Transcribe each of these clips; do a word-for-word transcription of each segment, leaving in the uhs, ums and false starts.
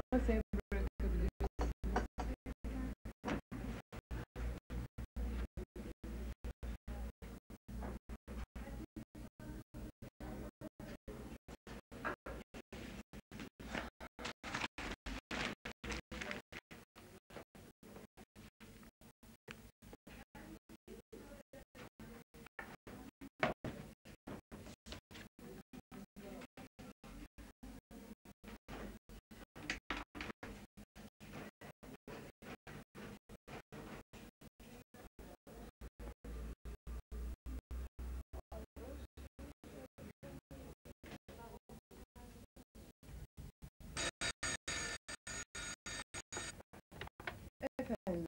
seni bırakabiliriz. Efendim,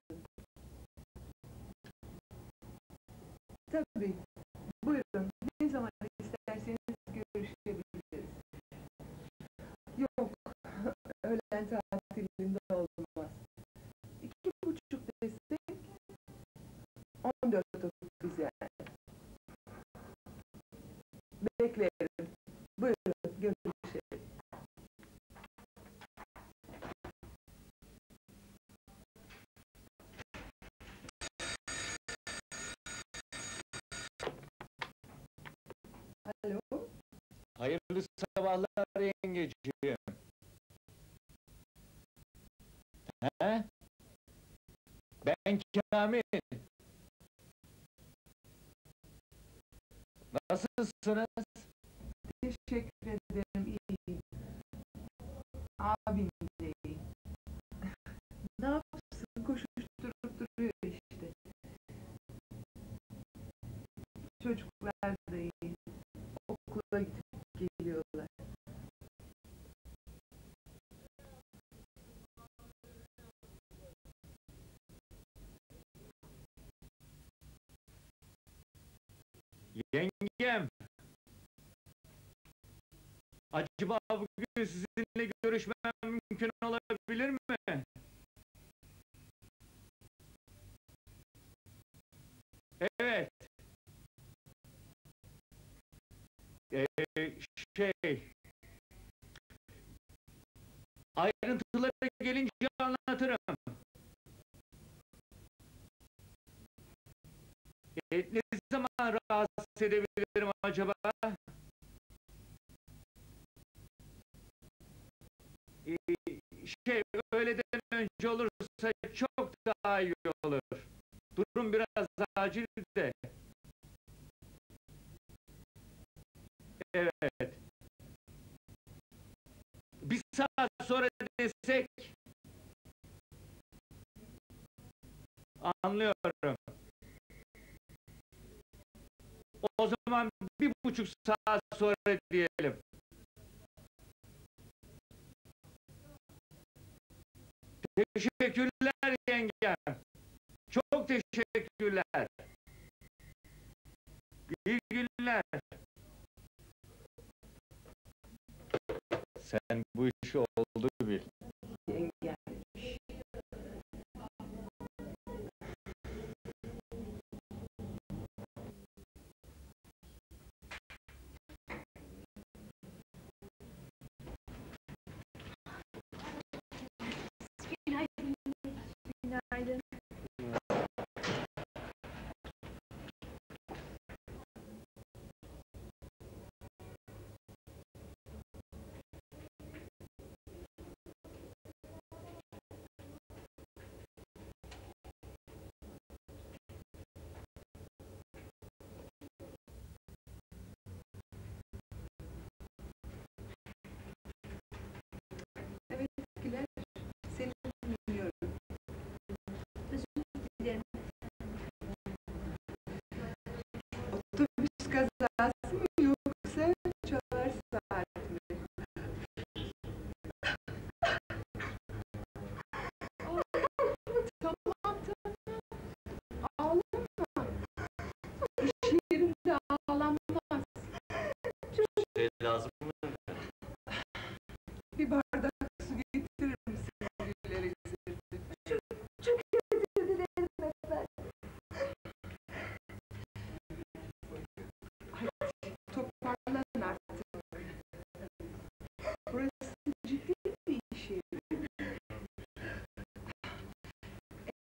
tabii. Buyurun, ne zaman isterseniz görüşebiliriz. Yok, öğlen tatilinde olmaz. İki buçuk destek, on dört otuz yani. Beklerim. Buyurun, görüşelim. Alo? Hayırlı sabahlar yengeciğim. He? Ben Kamil. Nasılsınız? Teşekkür ederim, iyiyim. Abim de iyi. Ne yapsın, koşuşturup duruyor işte. Çocuklar da iyi. Okula gidip geliyorlar. Yengem. Acaba bugün sizinle görüşmem mümkün olabilir mi? Evet. Ee, şey... Ayrıntılara gelince anlatırım. E, ne zaman rahatsız edebilirim acaba? E, şey, öğleden önce olursa çok daha iyi olur. Durum biraz acil de. Evet. Bir saat sonra desek... Anlıyorum. O zaman bir buçuk saat sonra diyelim. Teşekkürler yengem. Çok teşekkürler. İyi günler. Sen bu işi oldu bil. Yengem. Günaydın.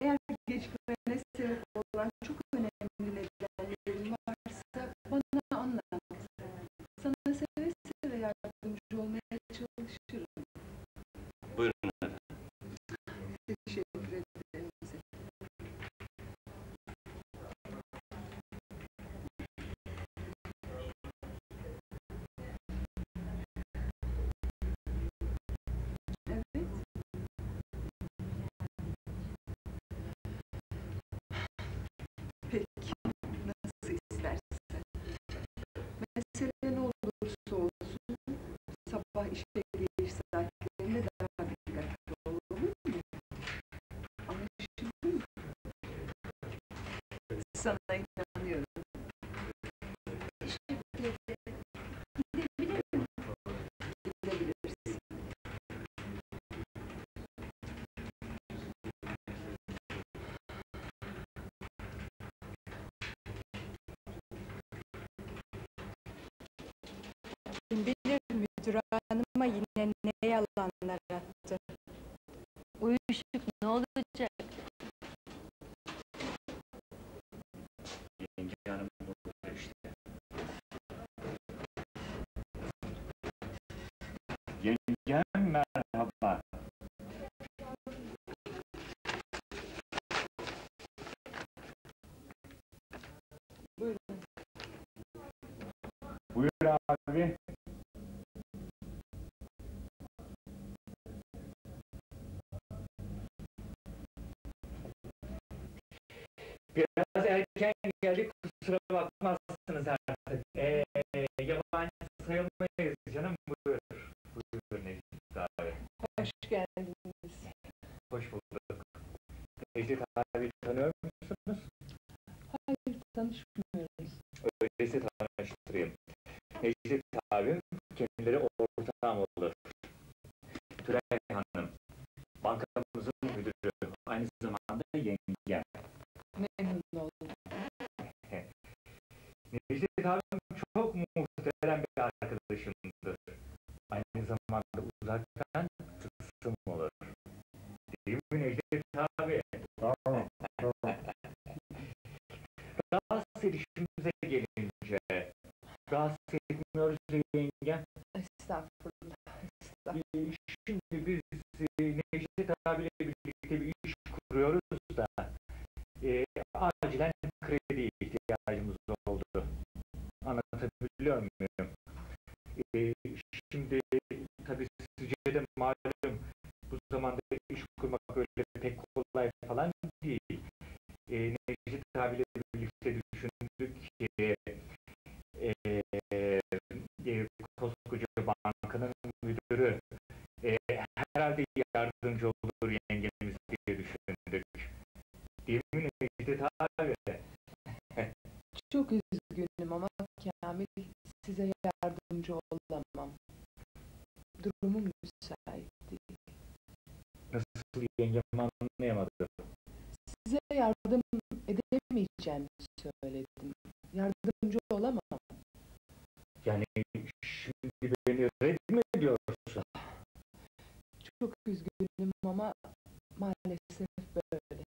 Eğer gecikmene sebep olan çok önemli nedenlerin varsa bana anlat. Sana seve seve yardımcı olmaya çalışırım. Buyurun efendim. Teşekkür ederim size. Evet. Peki, nasıl istersen. Mesele ne olursa olsun, sabah işe geliş saatlerinde daha dikkatli ol, olur mu? Anlaşıldı mı? Sana inanıyorum. Teşekkür ederim. Gidebilir miyim? Gidebilirsin. Kim bilir müdür hanıma yine ne yalanlar attı. Uyuşuk ne olacak? Yenge hanım burada işte. Yengem merhaba. Buyurun. Buyur abi. Biraz erken geldik, kusura bakmazsınız artık. Ee, yabancı sayılmayız canım, buyur. Buyur Necdet abi. Hoş geldiniz. Hoş bulduk. Necdet abi tanıyor musunuz? Hayır, tanışmıyoruz. Öyleyse tanıştırayım. Necdet abim kendileri ortağım olur. Tülay Hanım, bankamızın müdürü, aynı zamanda yengem. Memnun oldum. Necdet abim çok muhterem bir arkadaşımdır. Aynı zamanda uzaktan tılsım olur. Değil mi Necdet abi? Tamam, tamam. Rahatsız edişimize gelince, rahatsız etmiyoruz yengem. Estağfurullah. Estağfurullah. Ee, Şimdi biz e, Necdet abiyle birlikte bir iş kuruyoruz da e, acilen krediye ihtiyacımız oldu. Anlatabiliyor muyum? E, şimdi tabii sizce de malum bu zamanda iş kurmak öyle pek kolay falan değil. E, Necdet abiyle birlikte düşündük ki e, e, koskoca bankanın müdürü e, herhalde yardımcı olur yengemiz diye düşündük. Değil mi Necdet abi? Çok üzgünüm ama Kamil, size yardımcı olamam. Durumum müsait değil. Nasıl yengem anlayamadım. Size yardım edemeyeceğimi söyledim. Yardımcı olamam. Yani şimdi beni red mi ediyorsun? Çok üzgünüm ama maalesef böyle.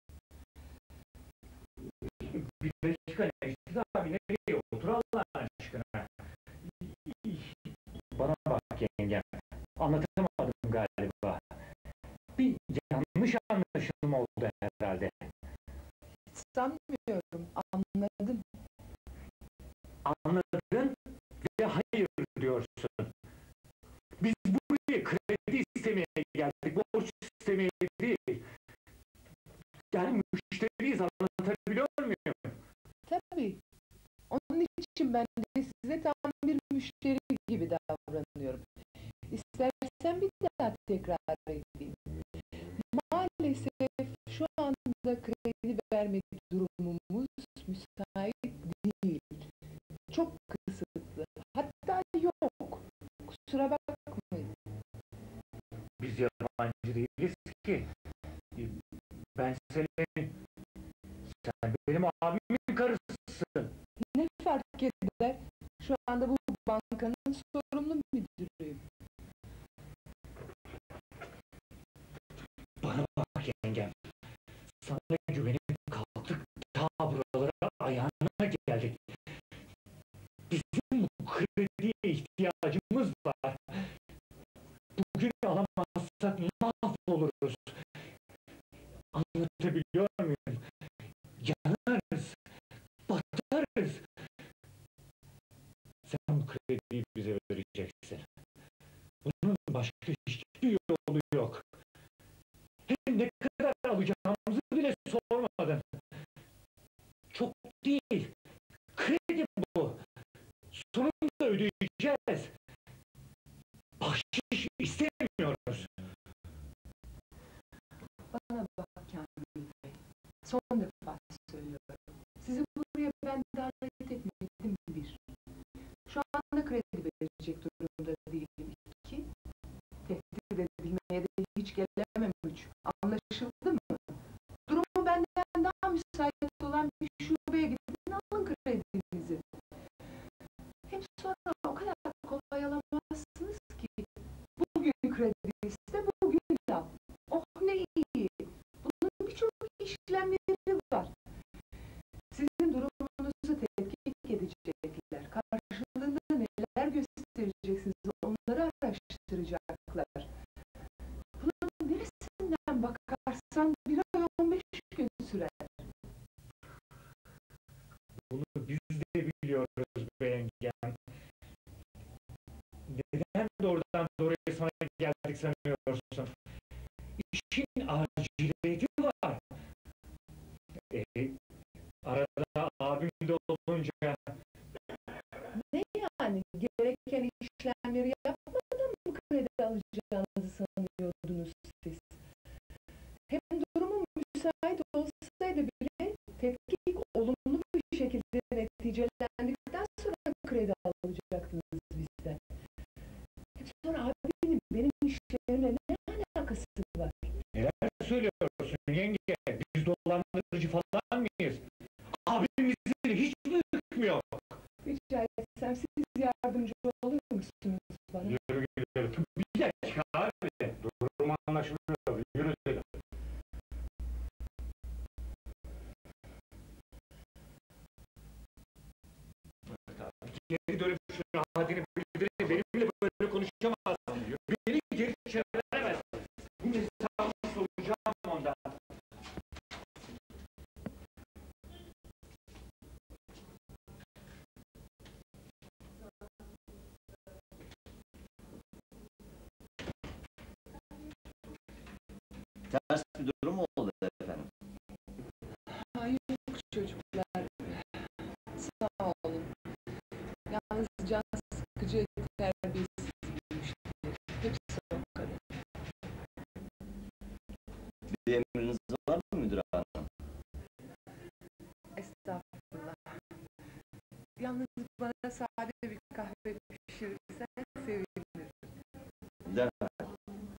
Bir dakika Necdet abi, nereye otur Allah aşkına? Bana bak yengem, anlatamadım galiba. Bir yanlış anlaşılma oldu herhalde. Hiç sanmıyorum. Anladım. Anladın ve hayır diyorsun. Biz buraya kredi istemeye geldik, borç istemeye değil. Yani müşteriyiz, anlatabiliyor muyum? Tabii. Onun için ben de size tam bir müşteri gibi davranıyorum. İstersen bir daha tekrar edeyim. Maalesef şu anda kredi verme durumumuz müsait değil. Çok kısıtlı. Hatta yok. Kusura bakmayın. Biz yabancı değiliz ki. Ben senin, sen benim abimin karısısın. Ne fark eder? Şu anda bu bankanın sorumlu müdürüyüm. Bana bak yengem, sana güvenip kalktık, ta buralara ayağına geldik. Bizim bu krediye ihtiyacımız var. Bugün alamazsak mahvoluruz. Anlatabiliyor muyum? Yanarız, batarız. Sen bu krediyi bize vereceksin. Bunun başka hiçbir yolu yok. Hem ne kadar alacağımızı bile sormadın. Çok değil. Kredi bu. Sonunda ödeyeceğiz. Bahşiş istemiyoruz. Bana bak Kamil Bey. Son defa söylüyorum. Sizi buraya ben davet etmedim bir. Şu anda kredi verecek durumda değilim iki. Tehdit edilmeye de hiç gelemem üç. Anlaşıldı mı? Durumu benden daha müsait olan bir şubeye gidin alın kredinizi. Hem sonra o kadar kolay alamazsınız ki. Bugün kredi iste, bugün al. Oh ne iyi. Bunun birçok işlemleri var. Sizin durumunuzu tetkik edecekler. Karşılığında neler göstereceksiniz onları araştıracaklar. Bunun neresinden bakarsan bir ay on beş gün sürer. Bunu biz de biliyoruz be yengem. Neden doğrudan doğruya sana geldik sanıyorsun? İşin aciliyeti var. E, arada abim de olunca... Ne yani? Gereken işlemleri yapmadan mı kredi alacağınızı sanıyordunuz siz? Hem durumu müsait olsaydı bile tetkik olumlu bir şekilde neticelendikten sonra kredi alacaktınız bizden. Hem sonra abinin benim işlerimle ne alakası var? Neler söylüyorsun yenge? Biz dolandırıcı falan mıyız? Abimizin hiç mi hükmü yok? Rica etsem siz yardımcı olur musunuz bana? Yürü gidelim. Bir dakika abi. Durum anlaşılıyor. Yürü dedim. Geri dönüp şunu hadini bildirin. Benimle böyle konuşamazsın. Beni geri çeviremez. Bu hesabını soracağım ondan. Ters bir durum mu oldu efendim? Ay yok çocuklar. Sağ olun. Yalnız can sıkıcı terbiyesiz bir müşteri. Hepsi o kadar. Bir emriniz var mı müdür hanım? Estağfurullah. Yalnız bana sade bir kahve pişirirsen sevinirim. Derhal.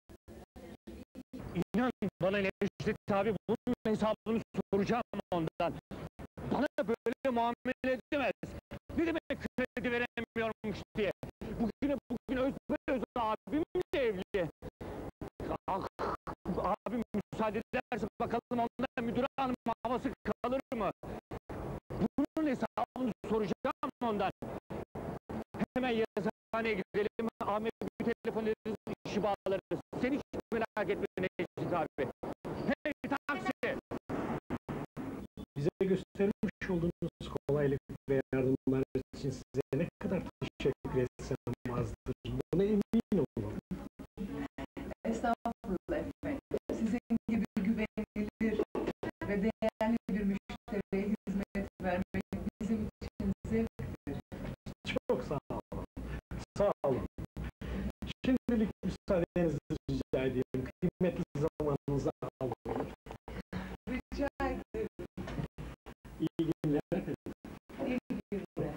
İnan bana Necdet abi bunun hesabını soracağım ondan. Bana böyle muamele edemez. Ne demek kredi veremiyormuş diye. Bugün bugün öz öz abim de evli. Ah, abim müsaade ederse bakalım ondan müdür hanım havası kalır mı? Bunun hesabını soracağım ondan. Hemen yazıhaneye gidelim. Ahmet bir telefon ederiz, işi bağlarız. Sen hiç merak etme Necdet abi. Hey taksi! Bize göstermiş olduğunuz kolaylık ve yardımlar için size ne kadar teşekkür etsem azdır. Buna emin olun. Estağfurullah efendim. Sizin gibi güvenilir ve değerli bir müşteriye hizmet vermek bizim için zevktir. Çok sağ olun. Sağ olun. Şimdilik müsaadenizi rica edeyim. Kıymetli zamanınızı alın. Rica ederim. İyi günler efendim. İyi günler.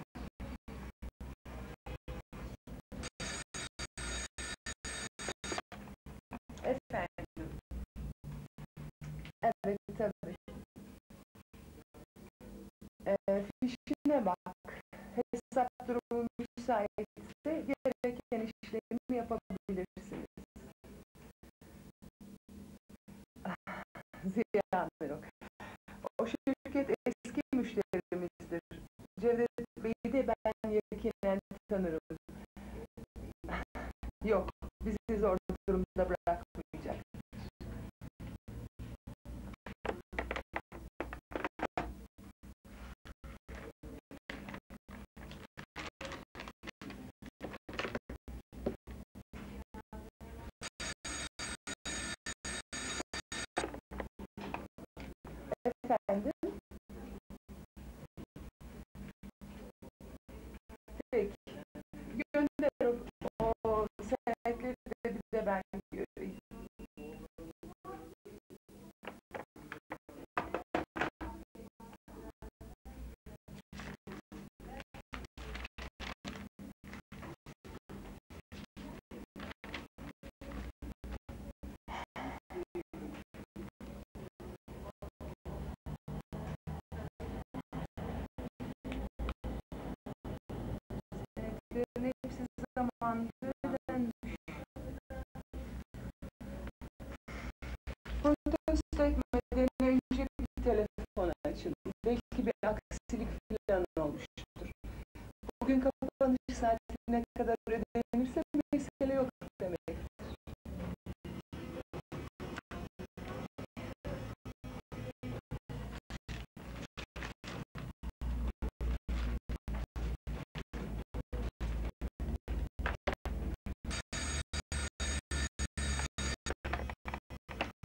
Efendim. Evet tabii. Ee, fişine bak. Hesap durumu müsaitse gereken işlemi yapabilirsiniz. Ah, ziyandır o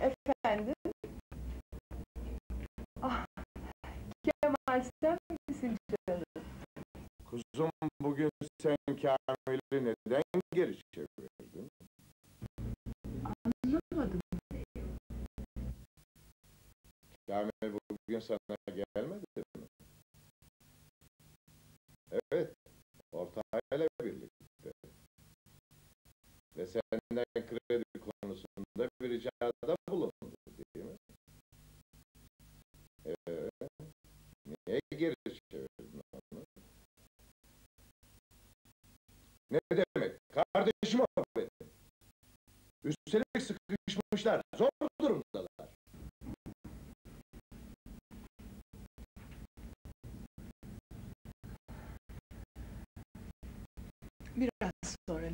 Efendim? Ah, Kemal sen misin canım? Kuzum, bugün sen Kamil'i neden geri çevirdin? Anlamadım. Kamil bugün sana gelmedi mi? Evet, ortağıyla birlikte. Ve senden kredi konusunda bir ricada bulundu, değil mi? Evet. Niye geri çevirdin onu? Ne demek? Kardeşim o benim. Üstelik sıkışmışlar, zor durumdalar. Biraz sonra.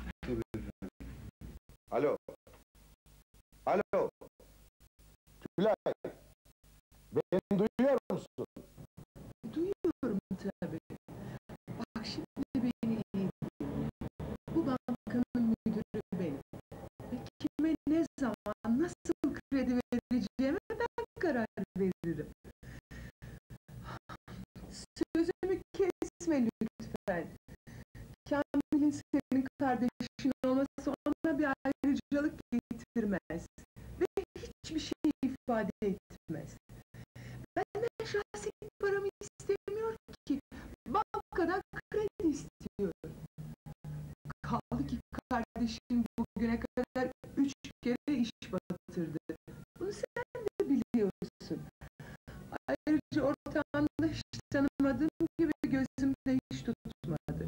Alo. Alo. Tülay. Beni duyuyor musun? Duyuyorum tabii. Bak şimdi beni iyi dinle. Bu bankanın müdürü benim. Ve kime ne zaman nasıl kredi vereceğime ben karar veririm. Sözümü kesme lütfen. Kamil'in senin kardeşin olması ona bir ayrıcalık getirmez. Ve hiçbir şey ifade etmez. Benden şahsi paramı istemiyor ki. Bankadan kredi istiyor. Kaldı ki kardeşin bugüne kadar üç kere iş batırdı. Bunu sen de biliyorsun. Ayrıca ortağında hiç tanımadığım gibi gözümde hiç tutmadı.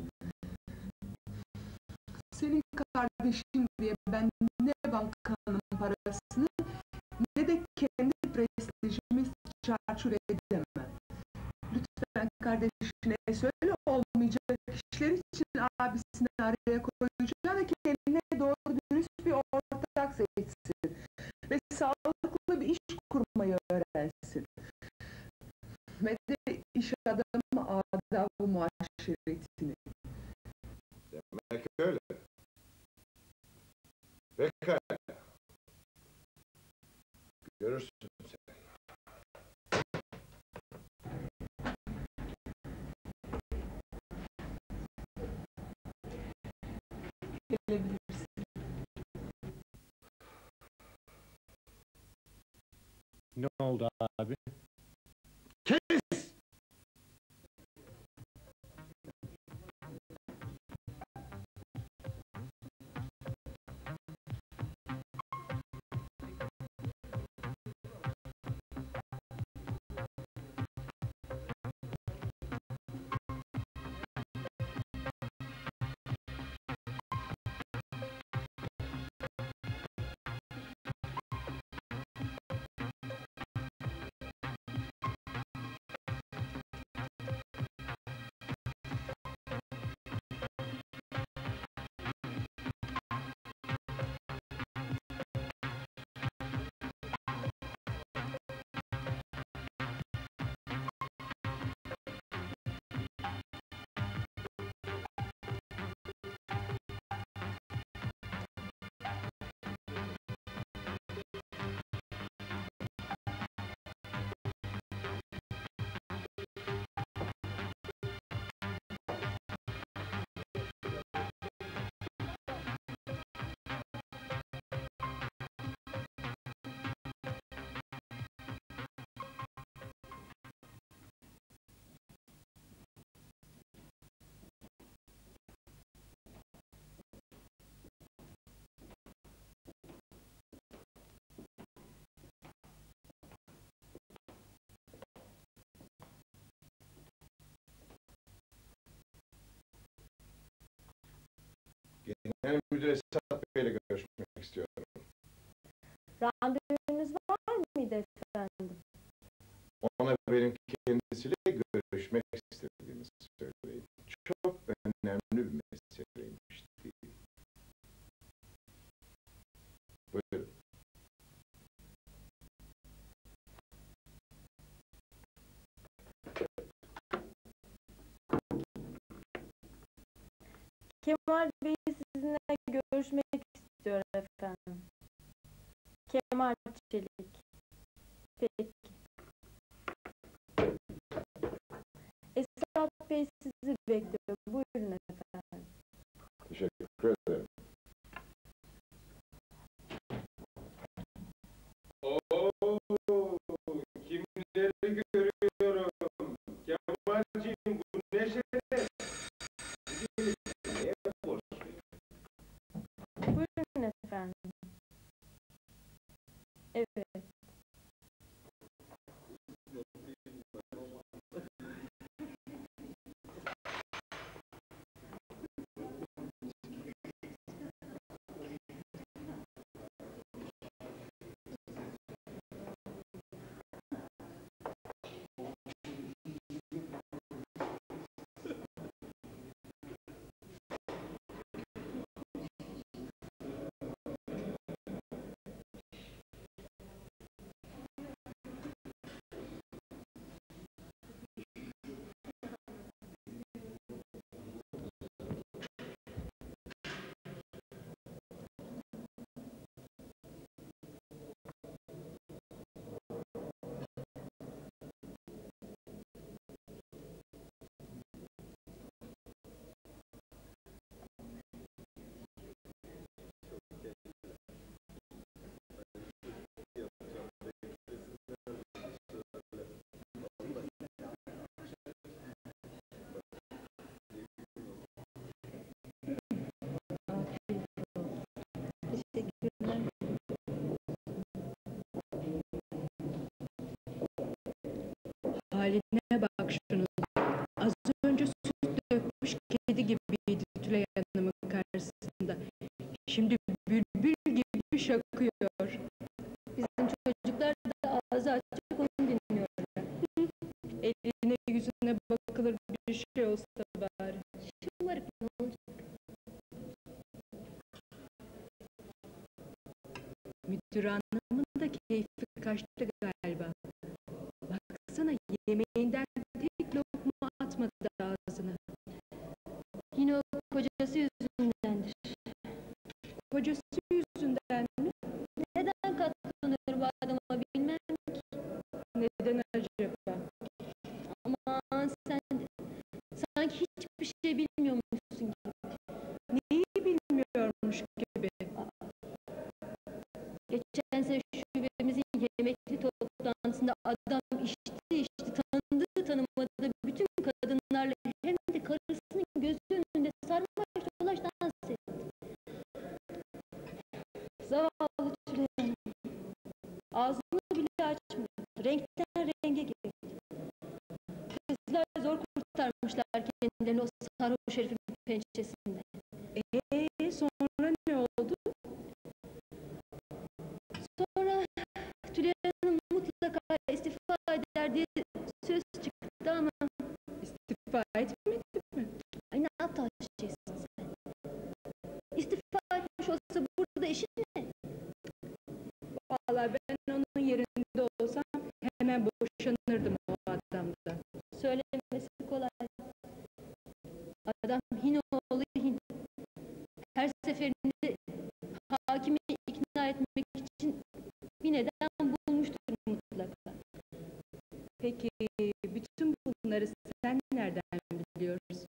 Senin kardeşin diye ben ne bankanın parasını ne de kendi prestijimi çarçur edemem. Lütfen kardeşine söyle, olmayacak işler için abisini araya koyacağına ve kendine doğru dürüst bir ortak seçsin. Ve sağlıklı bir iş kurmayı öğrensin. Ve de iş adamı adab-ı muaşeretini. Demek öyle. Pekala. Görürsün sen. Gelebilirsin. Ne oldu abi? Kes! Genel Müdür Esat Bey'le görüşmek istiyorum. Randevunuz var mıydı efendim? Ona benim kendisiyle görüşmek istediğimi söyleyin. Çok önemli bir meseleymiş değil. Buyurun. Kemal Bey sizinle görüşmek istiyor efendim. Cemal Çelik. Peki. Esat Bey sizi bekliyor. Buyurun efendim. Teşekkür ederim. Oo, kimleri görüyorum. Kemalciğim, bu ne şeref. Neye borçluyum? Buyurun efendim. Evet. Teşekkürler. Haline bak şunun. Az önce süt dökmüş kedi gibiydi Tülay Hanım'ın karşısında. Şimdi bülbül gibi şakıyor. Bizim çocuklar da ağzı açık onu dinliyorlar. Eline yüzüne bakılır bir şey olsa bari. Şımarık ne olacak? Müdür hanımın da keyfi kaçtı galiba. Baksana yemeğinden tek lokma atmadı ağzına. Yine o kocası yüzündendir. Kocası yüzünden mi? Neden katlanır bu adama bilmem ki. Neden acaba? Aman sen de. Sanki hiçbir şey bilmiyormuşsun gibi. Neyi bilmiyormuş gibi. Geçen sene şubemizin yemekli toplantısında adam içti içti tanıdı tanımadı bütün kadınlarla hem de karısının gözü önünde sarmaş dolaş dans etti. Zavallı Tülay Hanım. Ağzını bile açmadı. Renkten renge girdi. Kızlar zor kurtarmışlar kendilerini o sarhoş herifin pençesinden. Eee sonra ne oldu? Sonra Tülay Hanım mutlaka istifa eder diye söz çıktı ama İstifa etmedi mi? ay ne aptal şeysin sen. İstifa etmiş olsa burada işi ne? Vallahi ben onun yerinde olsam hemen boşanırdım o adamdan. Söylemesi kolay. Adam Hinoğlu Hin. Her seferinde hakimi ikna etmek için bir neden bulmuştur mutlaka. Peki bütün bunları sen nereden biliyorsun?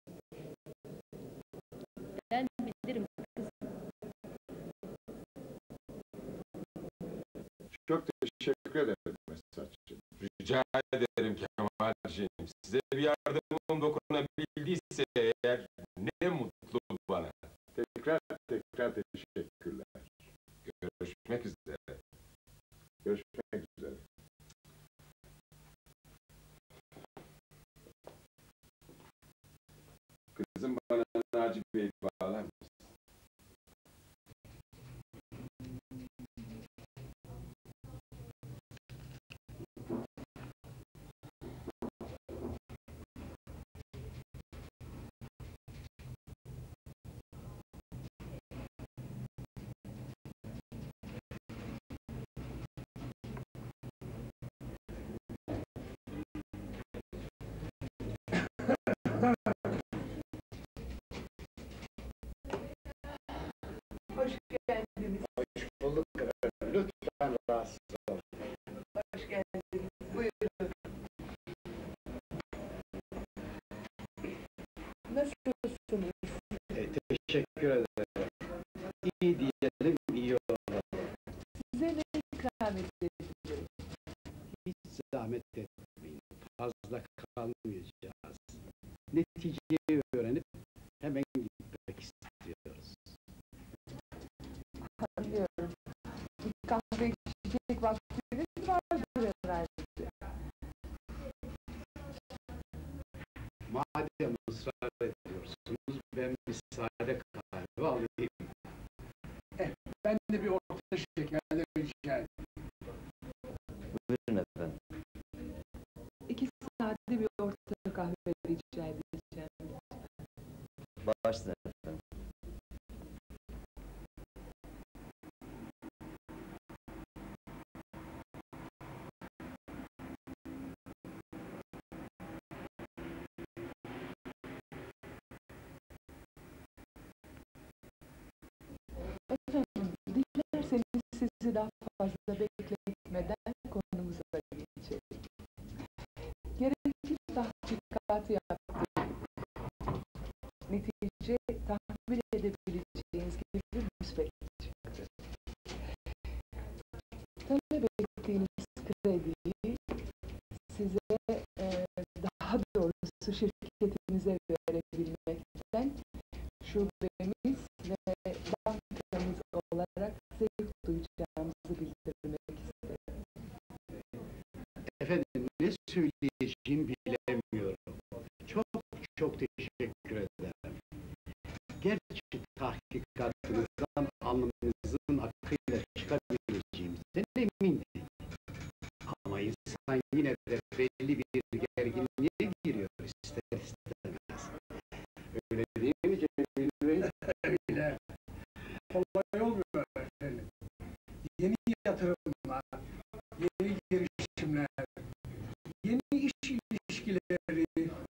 Ben bilirim kızım. Çok teşekkür ederim Mesatçığım. Rica ederim Kemalciğim. Size bir yardımım dokunabildiyse eğer ne mutlu bana. Tekrar tekrar teşekkürler. Görüşmek üzere. Görüşmek üzere. Kızım bana Naci Bey bağlar mısın? hoş geldiniz. Buyurun. Nasılsınız? E, teşekkür ederim. İyi diyelim, iyi olalım. Size ne ikram edebilirim? Hiç zahmet etmeyin. Fazla kalmayacağız. Neticeyi öğrenip hemen gitmek istiyoruz. Anlıyorum. Bir kahve içecek vaktiniz vardır herhalde. Madem ısrar ediyorsunuz, ben bir sade kahve alayım. Eh, ben de bir orta şekerle rica edeyim. Buyurun efendim. İki sade bir orta kahve rica edeceğim. Başlayın efendim. Efendim, dilerseniz sizi daha fazla bekletmeden konumuza geçelim. Gerekli tahkikatı yaptık. Netice tahmin edebileceğiniz gibi müsbet çıktı. Talep ettiğiniz krediyi size, e, daha doğrusu şirketinize verebilmekten şubemiz ve bankamız olarak zevk duyacağımızı bildirmek isterim. Efendim, ne söyleyeceğimi bilemiyorum. Çok çok teşekkür ederim. Gerçi tahkikatınızdan alnınızın akıyla çıkabileceğimizden emindim. Ama insan yine de belli bir gerginliğe giriyor ister istemez. Öyle değil mi Cemil Bey? Öyle. Kolay olmuyor efendim. Yeni yatırımlar, yeni girişimler, yeni iş ilişkileri.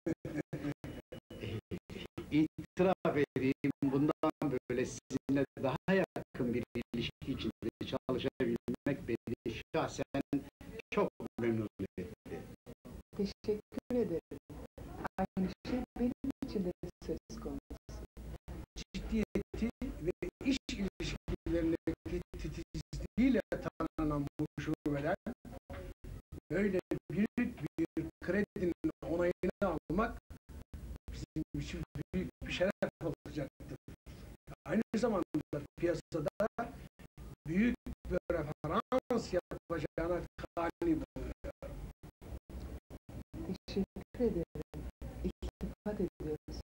İtiraf edeyim, bundan böyle sizinle daha yakın bir ilişki içinde çalışabilmek beni şahsen çok memnun etti. Teşekkür ederim. Aynı şey benim için de söz konusu. Ciddiyeti ve iş ilişkilerindeki titizliğiyle tanınan bu şubeler, böyle büyük bir kredinin onayını almak bizim için büyük bir şeref olacaktır. Aynı zamanda piyasada büyük bir referans yapacağına kani bulunuyor. Teşekkür ederim. İltifat ediyorsunuz.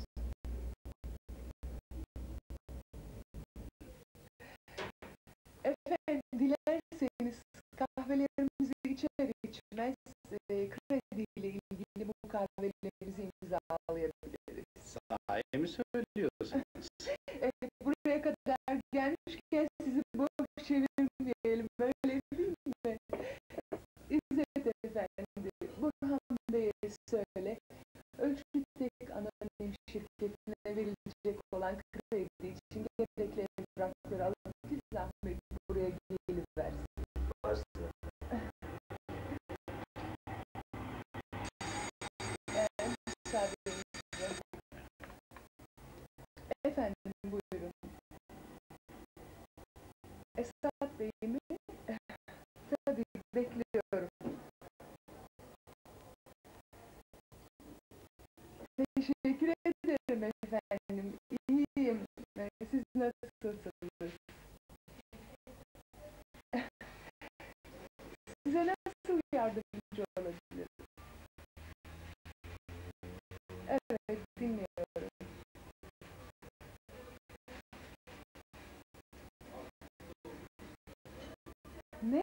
Efendim, dilerseniz kahvelerimizi içer içmez e, krediyle ilgili bu kahvelerimizi imzalayabiliriz. Sahi mi söylüyorsunuz? E, buraya kadar gelmişken sizi boş çevirmeyelim, böyle değil mi? İzzet Efendi, Burhan Bey'e söyle, Ölçütek Anonim şirketine verilecek olan kredi için gerekli evrakları alıp bir zahmet buraya geliversin. Başlayın. Ee, müsaadenizle. Efendim, buyurun. Esat Bey mi? Tabii, bekliyorum. Teşekkür ederim efendim. İyiyim. Ee, Siz nasılsınız? Size nasıl yardımcı olabilirim? Evet, dinliyorum. Ne?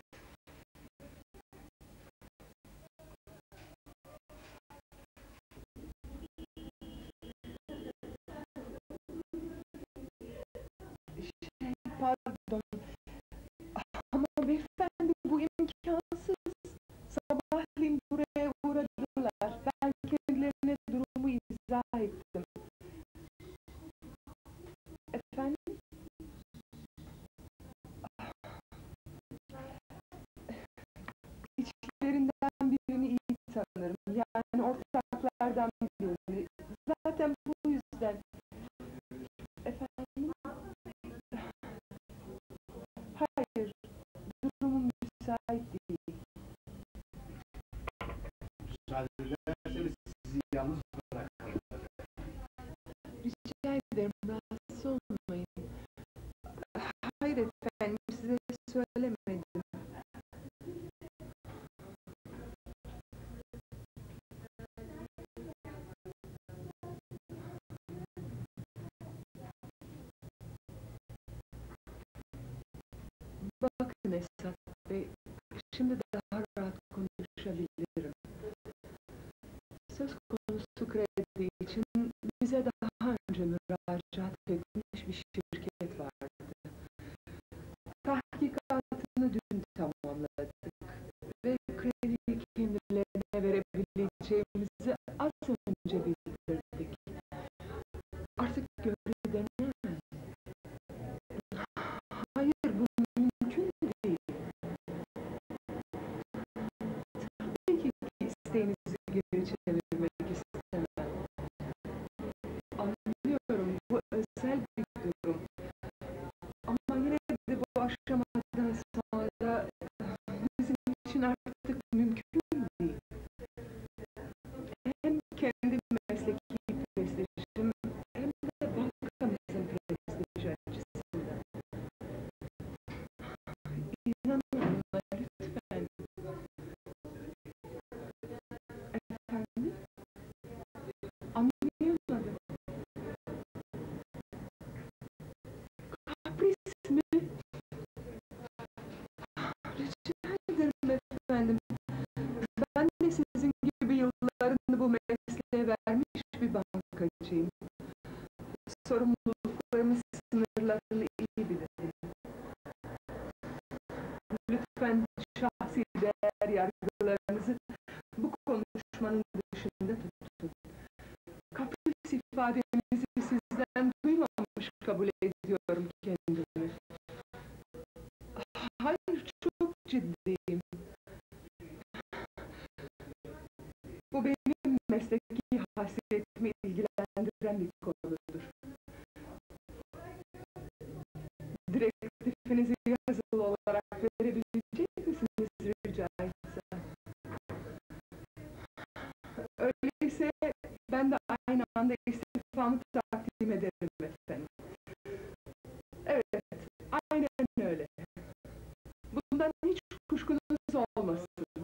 Şey, pardon. Ama beyefendi, bu imkansız. Sabahleyin buraya uğradılar. Ben kendilerine durumu izah ettim. Efendim? Müsaade ederseniz sizi yalnız bırakalım. Rica ederim, rahatsız olmayın. Hayır efendim, size söylemedim. Bakın Esat Bey, şimdi daha rahat konuşabilirim. Söz konusu kredi için bize daha önce müracaat etmiş bir şirket vardı. Tahkikatını dün tamamladık ve krediyi kendilerine verebileceğimizi az önce bildirdik. Artık görevden hayır, bu mümkün değil. Tabii ki isteğinizi geri çevirmek istemem. Anlıyorum, bu özel bir durum. Ama yine de bu aşamadan sonra bizim için artık mümkün değil. Hem kendi mesleki prestijim hem de bankamızın prestiji açısından. İnanın bana lütfen. Efendim? Anlayamadım. Kapris mi? Rica ederim efendim. Ben de sizin gibi yıllarını bu mesleğe vermiş bir bankacıyım. Sorumluluklarımın sınırlarını iyi bilirim. Lütfen şahsi değer yargılarınızı bu konuşmanın dışında tutun. Kapris ifadenizi sizden duymamış kabul ediyorum kendimi. Hayır, çok ciddiyim. Bu benim mesleki haysiyetimi ilgilendiren bir konudur. Direktifinizi yazılı olarak verebilecek misiniz rica etsem? Öyleyse ben de aynı anda istifamı takdim ederim efendim. Evet, aynen öyle. Bundan hiç kuşkunuz olmasın.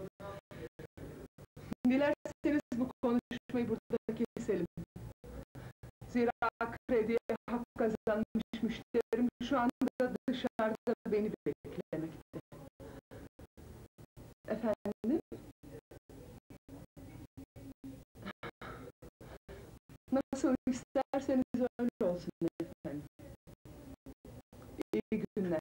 Dilerseniz bu konuşmayı burada keselim. Zira krediye hak kazanmış müşterim şu anda dışarıda beni beklemekte. Efendim? Nasıl isterseniz öyle olsun efendim. İyi günler.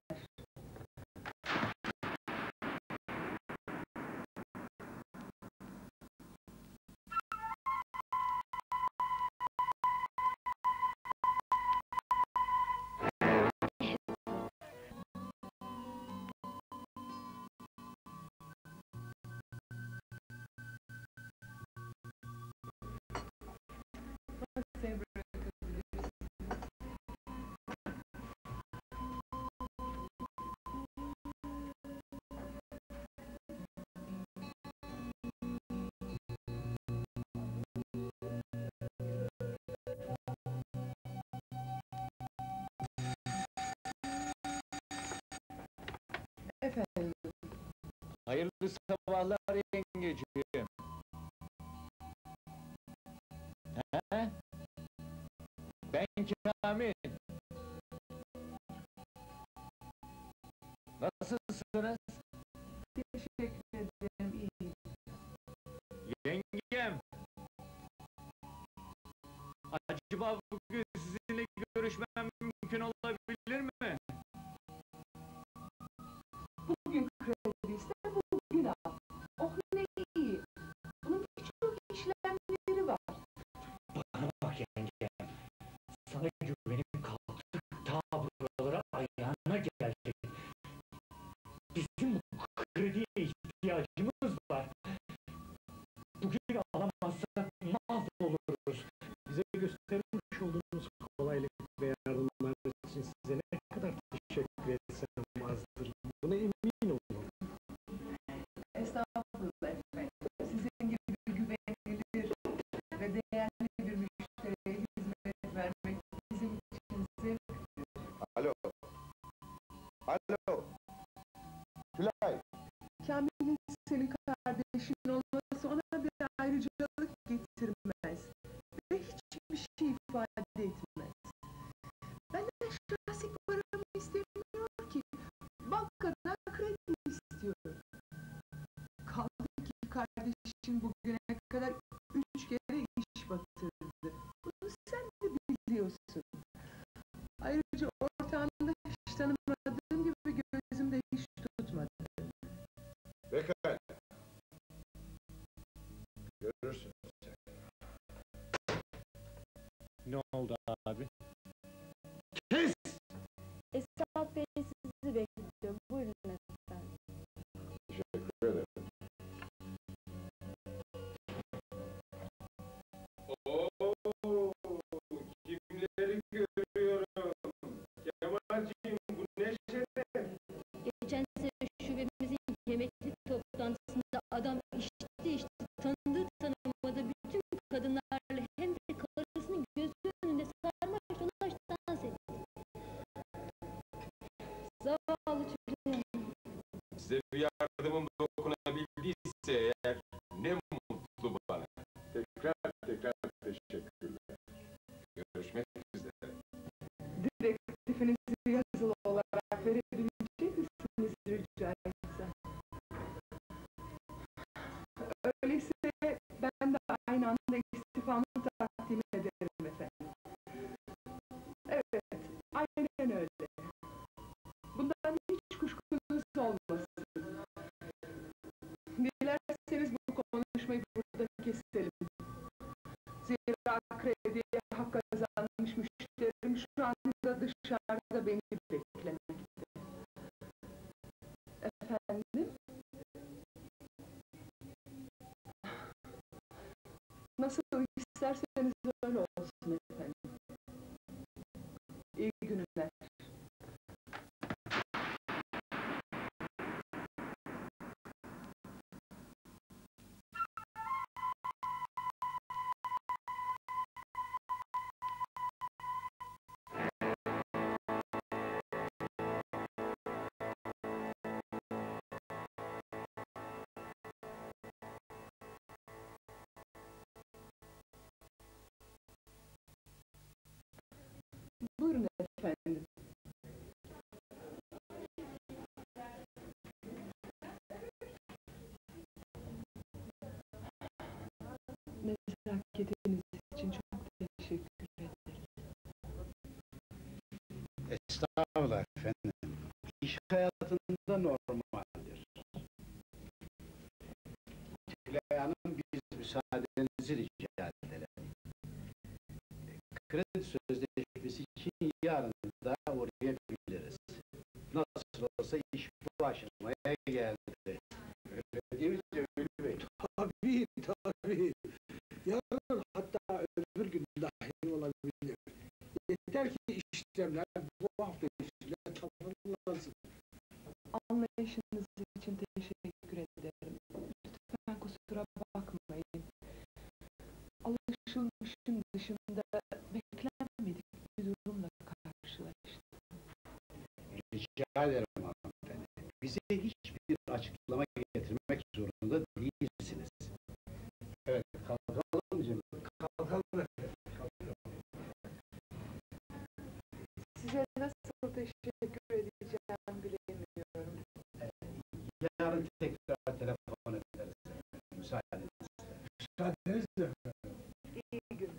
Masaya bırakabilirsiniz. Efendim, Hayırlı sabahlar yengeciğim. He? Ben Kamil. Nasılsınız? teşekkür ederim, iyi. Yengem. Acaba bugün sizinle görüşmem mümkün olabilir mi? Bugün kredi iste, bugün al. Oh ne iyi. Bunun birçok işlemleri var. Bana bak yengem. Sana güvenim kalktı. Ta buralara ayağına geldik. Bizim bu krediye ihtiyacımız var. Bugün alamazsak mahvoluruz. Bize göstermiş olduğunuz Gülay, Kamil'in senin kardeşin olması ona bir ayrıcalık getirmez. Ve hiçbir şey ifade etmez. Benden şahsi paramı istemiyor ki. Bankadan kredi istiyor. Kaldı ki kardeşin bugüne kadar üç kere iş batırdı. Bunu sen de biliyorsun. Ayrıca ortağını da hiç tanımadığım gibi gözümde hiç tutmadı. pekala. Görürsün. Ne oldu abi? Kes! Esat Bey sizi bekliyor. Buyurun efendim. Teşekkür ederim. Oo, kimleri görüyorum. Kemalciğim bu ne şeref. Geçen sene şubemizin yemekli toplantısında adam içti içti tanıdığı tanımadığı bütün kadınlarla hem de karısının gözü önünde sarmaş dolaş dans etti. Zavallı Tülay Hanım. Size bir yardımım dokunabildiyse eğer ne mutlu bana. Tekrar tekrar teşekkürler. Görüşmek üzere. Direktifinizi yazılı olarak verebilecek misiniz rica etsem? Öyleyse ben de aynı anda istifamı takdim ederim efendim. Evet, aynen öyle. Bundan hiç kuşkunuz olmasın. Dilerseniz bu konuşmayı burada keselim. Zira krediye hak kazanmış müşterim şu anda dışarıda beni beklemekte. Efendim? Nasıl isterseniz öyle olsun efendim. İyi günler. Buyurun efendim. Nezaketiniz için çok teşekkür ederim. Estağfurullah efendim. İş hayatında normaldir. Tülay Hanım, biz müsaadenizi rica edelim. Kredi sözleşmesi için yarın da uğrayabiliriz. Nasıl olsa iş bu aşamaya geldi. Öyle değil mi Cemil Bey? Tabii tabii. Yarın hatta öbür gün dahi olabilir. Yeter ki işlemler bu hafta içinde tamamlansın. Anlayışınız için teşekkür ederim. Lütfen kusura bakmayın. Alışılmışın dışında beklenmedik bir durumla karşılaştım. Rica ederim hanımefendi. Bize hiçbir açıklama getirmek zorunda değilsiniz. Evet, kalkalım Cemil Bey. Kalkalım efendim. Kalkalım. Size nasıl teşekkür edeceğim bilemiyorum. Yarın tekrar telefon ederiz. Müsaadenizle. Müsaadenizle efendim. İyi günler.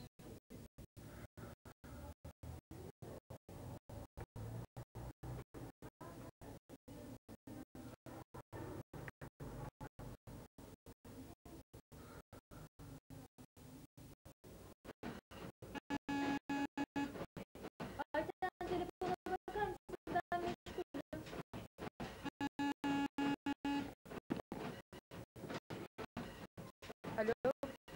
Ayten telefona bakar mısın? Ben meşgulüm. Alo,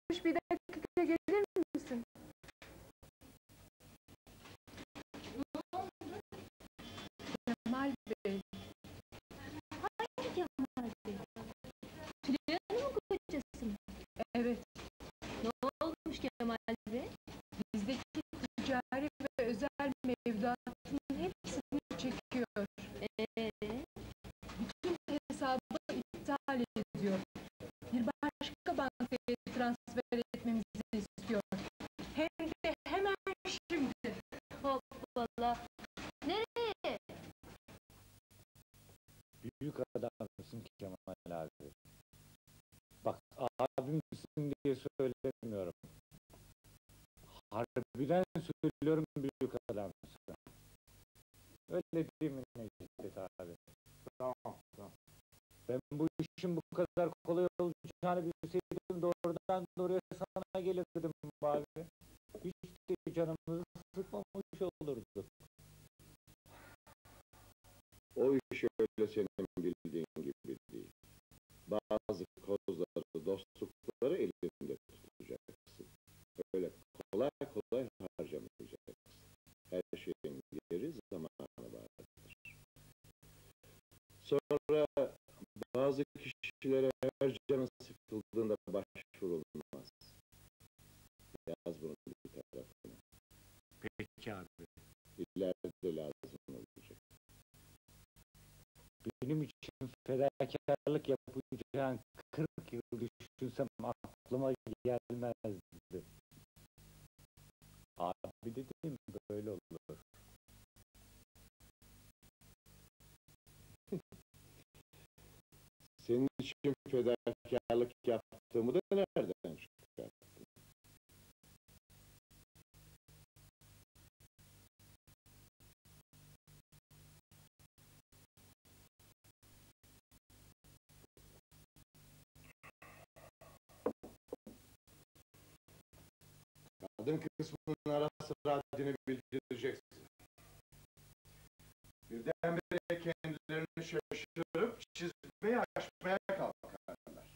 kalmış, bir dakika gelir misin? Kemal Bey, Hangi Kemal Bey? Tülay Hanım'ın kocası mı? evet, Ne olmuş Kemal Bey? bizdeki ticari ve özel mevduatın hepsini çekiyor. Ee, Bütün hesabı iptal ediyor. Bir başka bankaya transfer etmemizi istiyor. Hem de hemen şimdi. hoppala. Nereye? Büyük adamsın Kemal abi. Bak abimsin diye söylemiyorum. Harbiden söylüyorum, büyük adamsın. Öyle değil mi Necdet abi? Tamam, tamam. Ben bu işin bu kadar kolay olacağını bilseydim doğrudan doğruya sana gelirdim abi. Hiç de canımızı sıkmamış olurduk. O iş öyle senin bildiğin gibi değil. Bazı kozları, dostlukları elinde tutacaksın. Öyle kolay kolay harcamayacaksın. Her şeyin yeri zamanı vardır. Sonra bazı kişilere her canı sıkıldığında başvurulmaz. Yaz bunu bir tarafına. Peki abi. İleride lazım olacak. Benim için fedakarlık yapacağın kırk yıl düşünsem aklıma gelmezdi. Abi dediğim böyle olur. Senin için fedakarlık yaptığımı da nereden çıkarttın? Kadın kısmının ara sıra haddini bildireceksin. Birdenbire kendilerini şaşırıp çizmeye açmaya kalkarlar.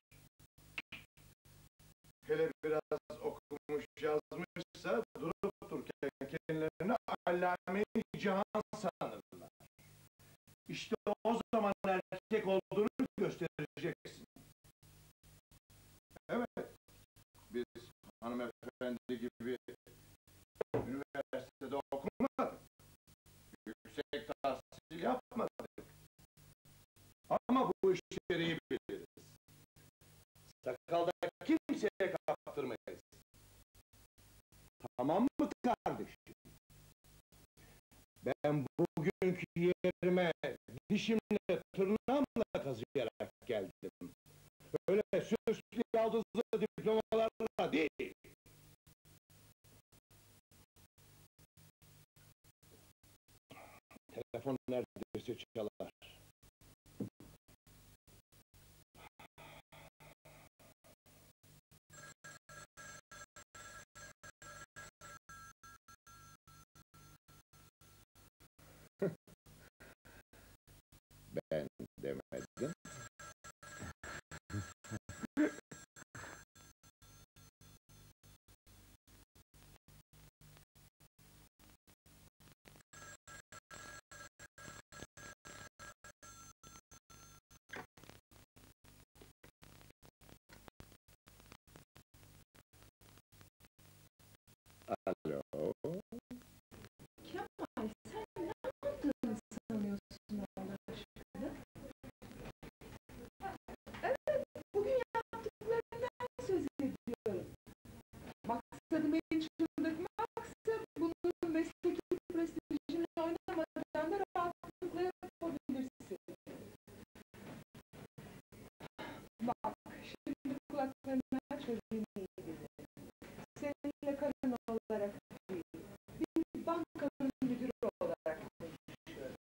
Hele biraz okumuş yazmışsa durup dururken kendilerini allame-i cihan sanırlar. İşte o zaman erkek olduğunu göstereceksin. Evet, biz hanımefendi gibi üniversitede okumadık. Yüksek tahsil yapmadık. Ama bu işleri iyi biliriz. Sakalda kimseye kaptırmayız. Tamam mı kardeşim? Ben bugünkü yerime dişimle tırnağımla kazıyarak geldim. Öyle süslü yaldızlı diplomalarla değil. Telefon neredeyse çalar. Ben demedim. Alo. Kemal, sen ne yaptığını sanıyorsun Allah aşkına? Evet, bugün yaptıklarından söz ediyorum. Maksadım beni çıldırtmaksa bunun mesleki prestijini oynamadan da rahatlıkla yapabilirsin. Bak, şimdi kulaklarını aç ve beni iyi dinle. Seninle karın olarak değil, bir bankanın müdürü olarak konuşuyorum.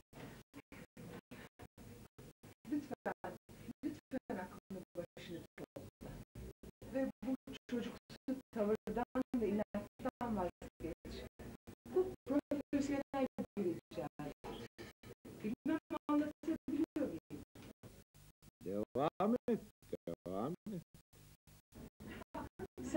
Lütfen, lütfen aklını başını topla. Ve bu çocuksu tavırdan ve inattan vazgeç. Bu profesyonel bir ricadır. Bilmem anlatabiliyor muyum? Devam et, devam et.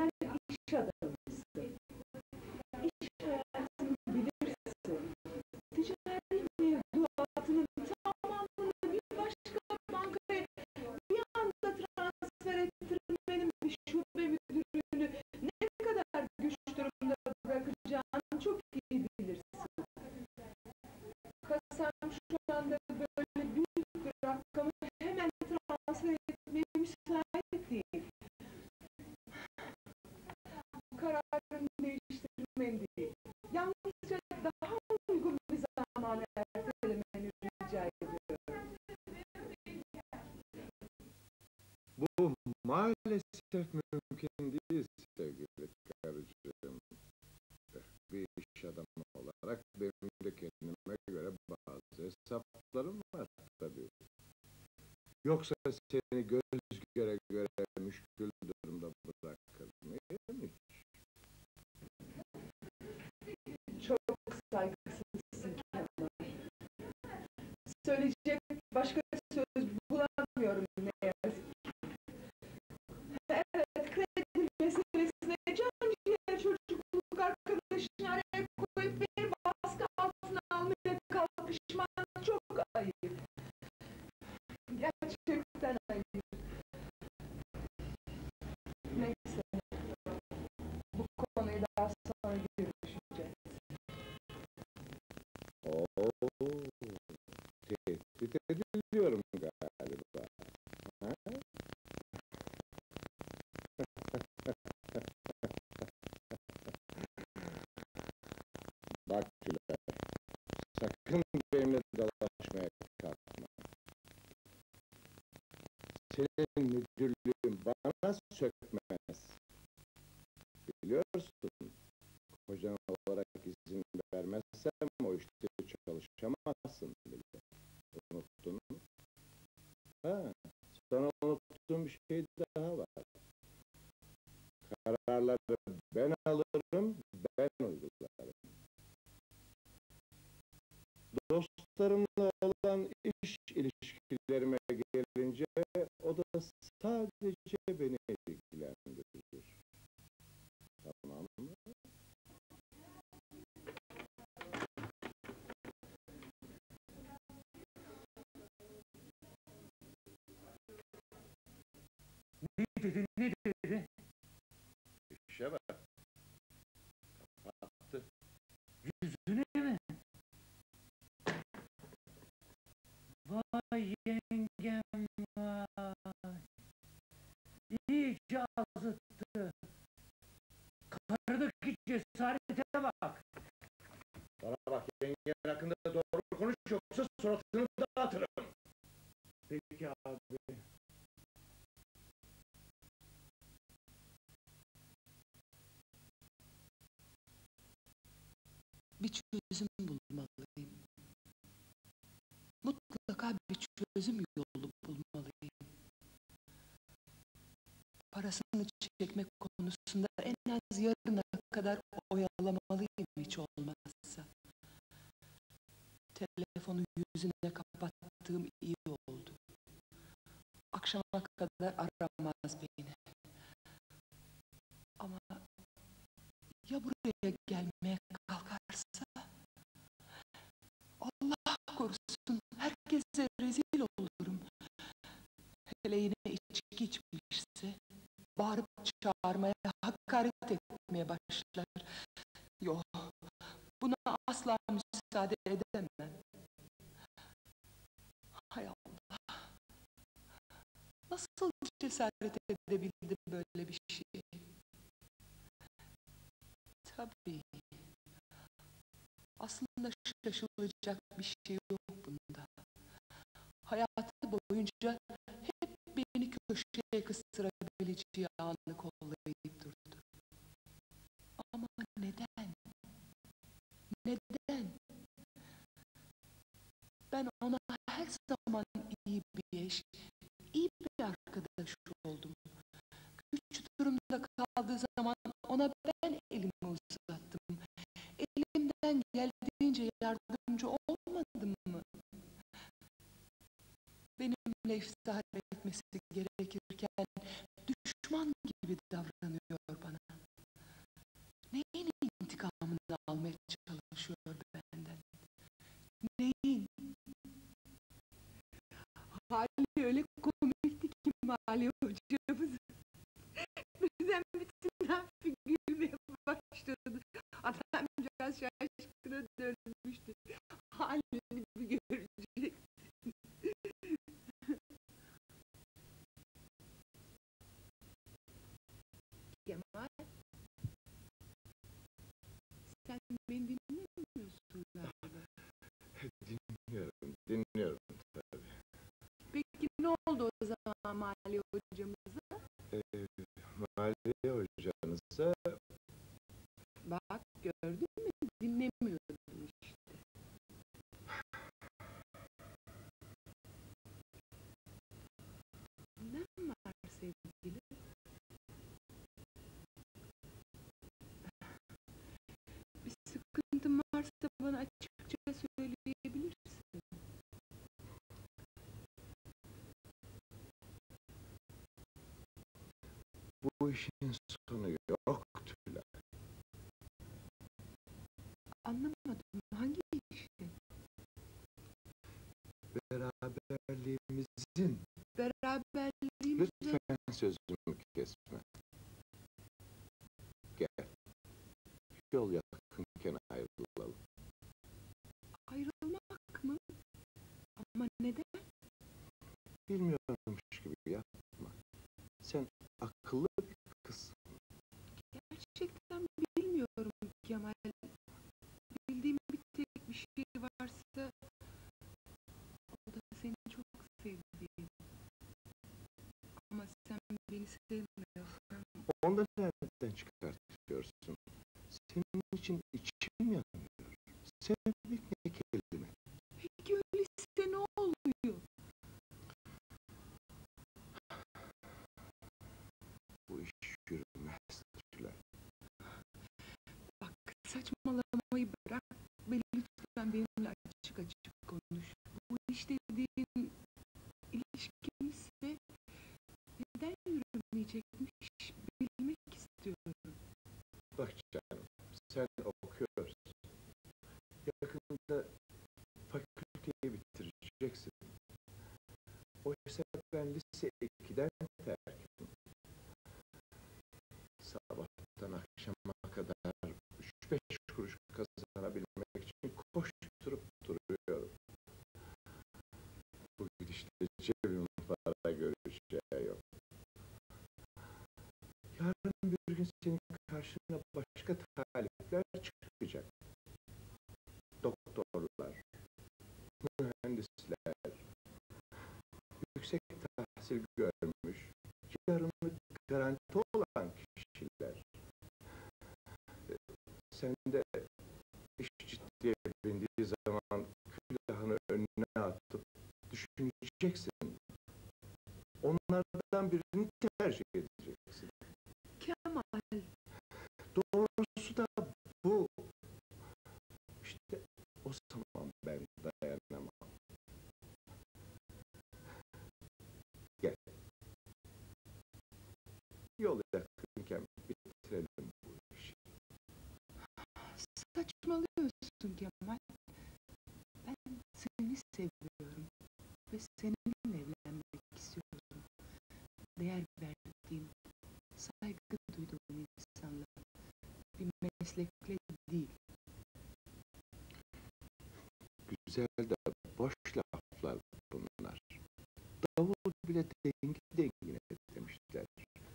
Maalesef mümkün değil sevgili karıcığım. Bir iş adamı olarak benim de kendime göre bazı hesaplarım var tabii. Yoksa seni göz göre göre müşkül durumda bırakır mıyım hiç? Çok saygısızsın Kemal. Söyleyecek başka söz bulamıyorum ne yazık ki. Evet, kredi meselesine can ciğer çocukluk arkadaşını araya koyup beni baskı altına almaya kalkışman çok ayıp. Gerçekten ayıp. Neyse, bu konuyu daha sonra görüşeceğiz. Oo, tehdit ediliyorum galiba. Ha? Bak Güler, sakın benimle dalaşmaya kalkma. Senin müdürlüğün bana sökmez. Biliyorsun, kocan olarak izin vermezsem o işte çalışamazsın bile. Unuttun mu? Ha, sana unuttuğum bir şey daha var. Kararları ben alırım, ben uygularım. Dostlarımla olan iş ilişkilerime gelince o da sadece beni ilgilendirir. Tamam mı? Ne dedi, ne dedi? İşe bak. Kapattı. Yüzüne mi? Vay yengem vay. İyice azıttı. Karıdaki cesarete bak. Bana bak, yengen hakkında doğru konuş yoksa suratını dağıtırım. Peki abi. Bir çözüm bulmalıyım. Mutlaka bir çözüm yolu bulmalıyım. Parasını çekmek konusunda en az yarına kadar oyalamalıyım hiç olmazsa. Telefonu yüzüne kapattığım iyi oldu. Akşama kadar aramaz beni. Ama ya buraya gelmeye kalkarsa? Allah korusun, herkese rezil olurum. Hele yine içki içmişse, bağırıp çağırmaya, hakaret etmeye başlar. Yo, buna asla müsaade edemem. Hay Allah! Nasıl cesaret edebildi böyle bir şey? Tabii. Aslında şaşılacak bir şey yok bunda. Hayatı boyunca hep beni köşeye kıstırabileceği anı kollayıp durdu. Ama neden? Neden? Ben ona her zaman iyi bir eş, iyi bir arkadaş oldum. Güç durumda kaldığı zaman ona ben elimi uzattım. Elimden geldiğince yardımcı olmadım mı? Benimle iftihar etmesi gerekirken düşman gibi davranıyor bana. Neyin intikamını almaya çalışıyor benden? Neyin? Hali öyle komikti ki Mali hocamız. Birden bütün hafif gülmeye başladı. Adamcağız şaşkına dönmüştü. Halini bir görecek. Kemal, sen beni dinlemiyorsun galiba. Dinliyorum, dinliyorum tabii. Peki ne oldu o zaman Mali hocamıza? açıkça söyleyebilirsin. Bu işin sonu yok Tülay. Anlamadım. Hangi işi? Beraberliğimizin. Beraberliğimize Lütfen sözümü kesme. Gel. Yol yakınken ayrılalım. ayrılmak mı? Ama neden? Bilmiyormuş gibi yapma. Sen akıllı bir kızsın. Gerçekten bilmiyorum Kemal. Bildiğim bir tek bir şey varsa o da seni çok sevdiğim. Ama sen beni sevmiyorsan Onu da nereden çıkartıyorsun? Senin için içim yanıyor. Sevmek ne kelime? peki öyleyse ne oluyor? Bu iş yürümez Tülay. Bak saçmalamayı bırak ve lütfen benimle açık açık konuş. Bu iş dediğin ilişkimizse neden yürümeyecekmiş bilmek istiyorum. Bak canım, sen okuyorsun. Yakında fakülteyi bitireceksin. Oysa ben lise ikiden terkim. Sabahtan akşama kadar üç beş kuruş kazanabilmek için koşturup duruyorum. Bu gidişte cebimin para göreceği yok. Yarın bir gün senin karşına başka talipler çıkacak. Doktorlar, mühendisler, yüksek tahsil görmüş, yarını garanti olan kişiler. Sen de iş ciddiye bindiği zaman külahını önüne atıp düşüneceksin. Onlardan birini tercih edeceksin. Kemal, Doğrusu da bu. İşte o zaman ben dayanamam. Gel. Yol yakınken bitirelim bu işi. saçmalıyorsun Kemal. Ben seni seviyorum ve seninle evlenmek istiyorum. Değer verdiğim, saygı duyduğum insanla, bir meslekle değil. Güzel de boş laflar bunlar. Davul bile dengi dengine demişler.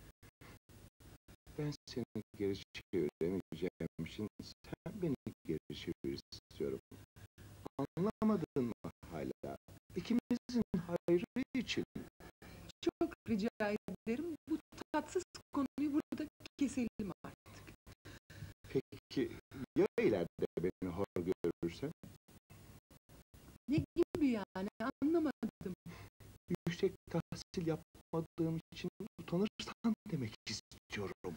Ben seni geri çeviremeyeceğim için sen beni geri çevir istiyorum. Anlamadın mı hala? İkimizin hayrı için. Çok rica ederim bu tatsız konuyu burada keselim artık. Peki ya ileride beni hor görürsen? Ne gibi yani anlamadım. Yüksek tahsil yapmadığım için utanırsan demek istiyorum.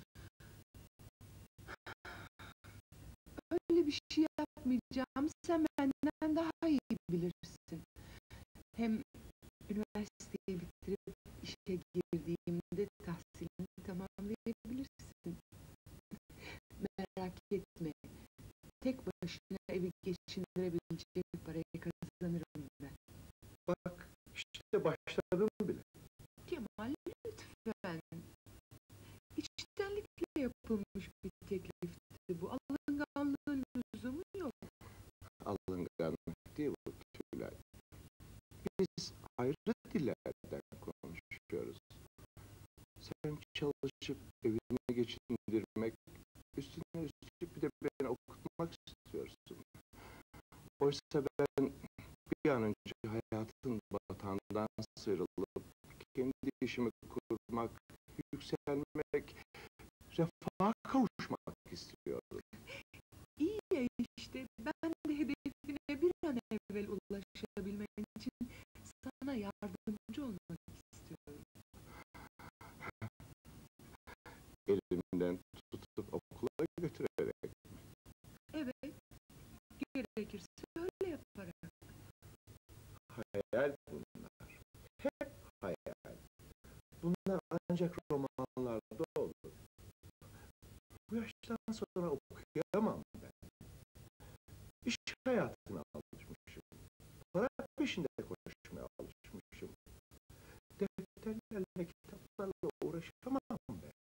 Öyle bir şey yapmayacağım sen benden daha iyi bilirsin. Hem üniversiteyi bitirip işe girdiğimde tahsilini tamamlayabilirsin. Merak etme. Tek başına evi geçindirebilecek parayı kazanırım ben. Bak işte başladım bile. Kemal lütfen. İçtenlikle yapılmış bir teklifti bu. Alınganlığın lüzumu yok. Alınganlık değil bu Tülay. Biz ayrı dillerden konuşuyoruz. Sen çalışıp evini geçindirmek, üstüne üstlük bir de beni okutmak istiyorsun. Oysa ben bir an önce hayatın batağından sıyrılıp kendi işimi kurmak, yükselmek, refaha kavuşmak istiyorum. İyi ya işte ben de hedefine bir an evvel ulaşabilmen için sana yardımcı olmak istiyorum. Elimden tutup okula götürerek. Evet, gerekirse Bunlar ancak romanlarda olur. Bu yaştan sonra okuyamam ben. İş hayatına alışmışım. Para peşinde koşmaya alışmışım. Defterlerle, kitaplarla uğraşamam ben.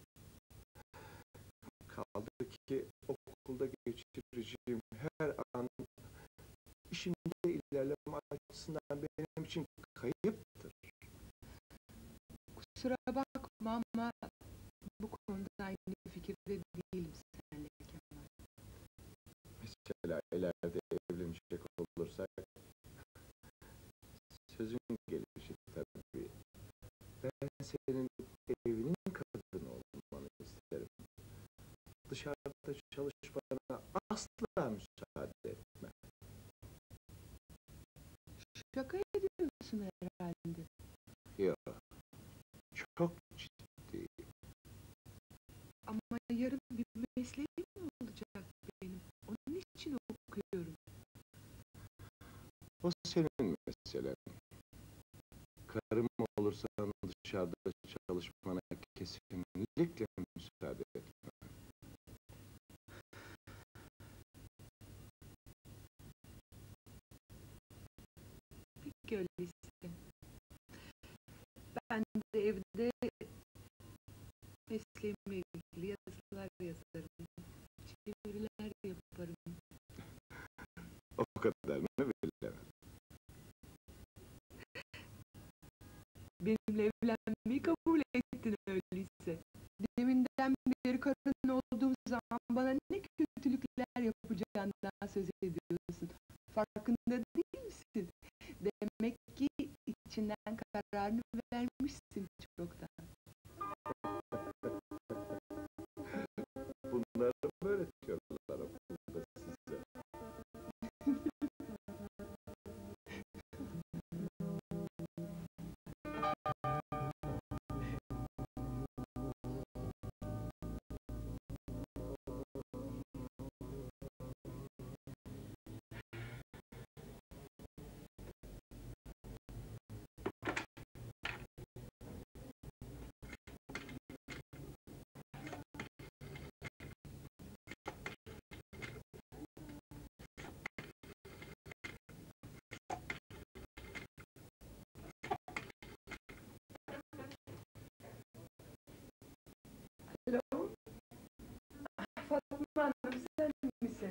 Kaldı ki okulda geçireceğim her an işimde ilerleme açısından benim için kayıptır. Kusura bakma ama bu konuda aynı fikirde değilim seninle Kemal. Mesela ileride evlenecek olursak sözün gelişi tabii. Ben senin evinin kadını olmanı isterim. Dışarıda çalışmana asla müsaade etme. Şaka ediyorsun herhalde. Yok. Çok ciddi. Ama yarın bir mesleğim olacak benim. Onun için okuyorum. O senin meselen. Karım olursan dışarıda çalışmana kesinlikle müsaade etme. Peki öyleyse. Ben de evde mesleğimle ilgili yazılar yazarım. Çeviriler yaparım. O kadar mı bilemem. Benimle evlenmeyi kabul ettin öyleyse. Deminden beri karın olduğum zaman bana ne kötülükler yapacağından söz ediyorsun. Farkında değil misin? Demek ki içinden kararını vermişsin çoktan. Bunları mı öğretiyorlar okulda size? Alo? Fatma Hanım sen misin?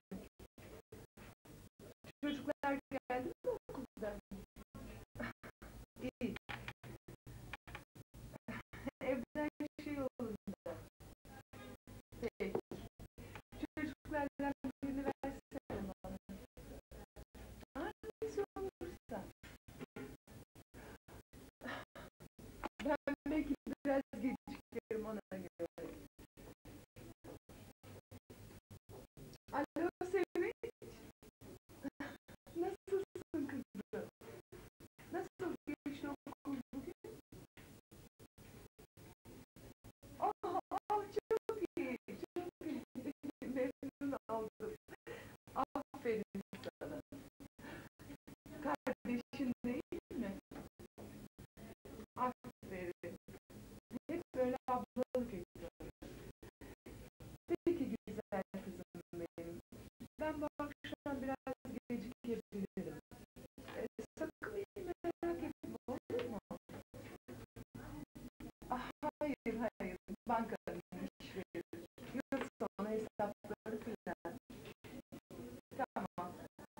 Çocuklar geldi mi okuldan? İyi. Evden şey yolunda. Peki. Çocuklardan birini versene bana. Hangisi olursa. Ben belki biraz gecikirim ona göre. Alo Sevinç. Nasılsın kızım? Nasıl geçti okul bugün? Oh, oh çok iyi, çok iyi. Memnun oldum. Aferin sana. Kardeşin değil mi? Aferin. Hep böyle ablalık ediyor. Peki güzel kızım benim. Ben bu akşam biraz gecikebilirim. E, sakın beni merak etme olur mu? Ah, hayır hayır. Bankanın işleri. Yıl sonu hesapları filan. Tamam.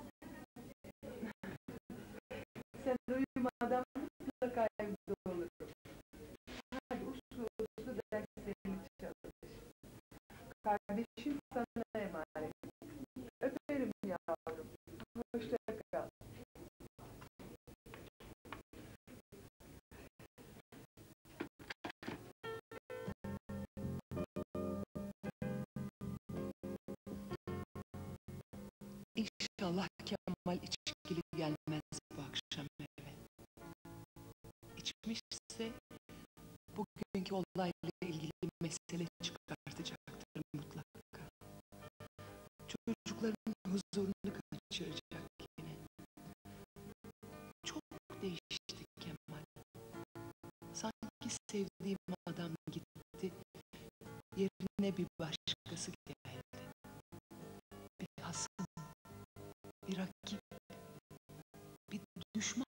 Sen uyumadan mutlaka evde olurum. Hadi uslu uslu derslerini çalış. Kardeşim sana emanet. Öperim yavrum. Hoşça kal. İnşallah Kemal içkili gelmez bu akşam eve. İçmişse bugünkü olayla ilgili mesele çıkartacaktır mutlaka. Çocukların huzurunu kaçıracak yine. Çok değişti Kemal. Sanki sevdiğim adam gitti, yerine bir başkası geldi. Bir hasım, bir rakip, bir düşman.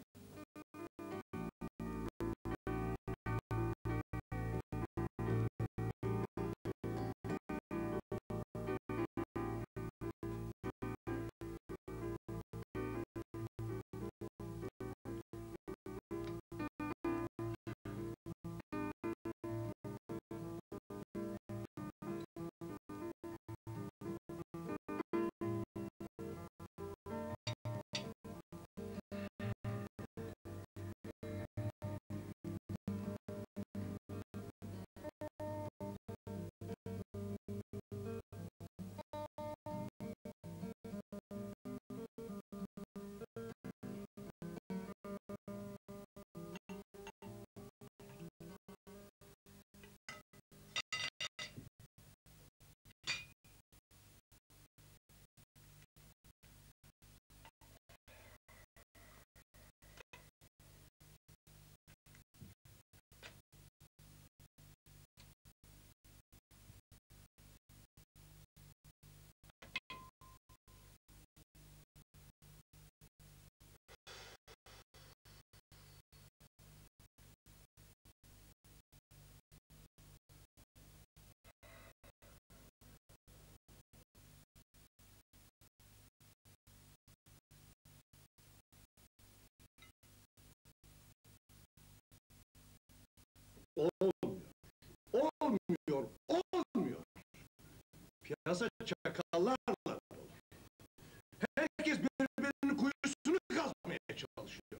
Olmuyor, olmuyor, olmuyor. Piyasa çakallarla dolu. Herkes birbirinin kuyusunu kazmaya çalışıyor.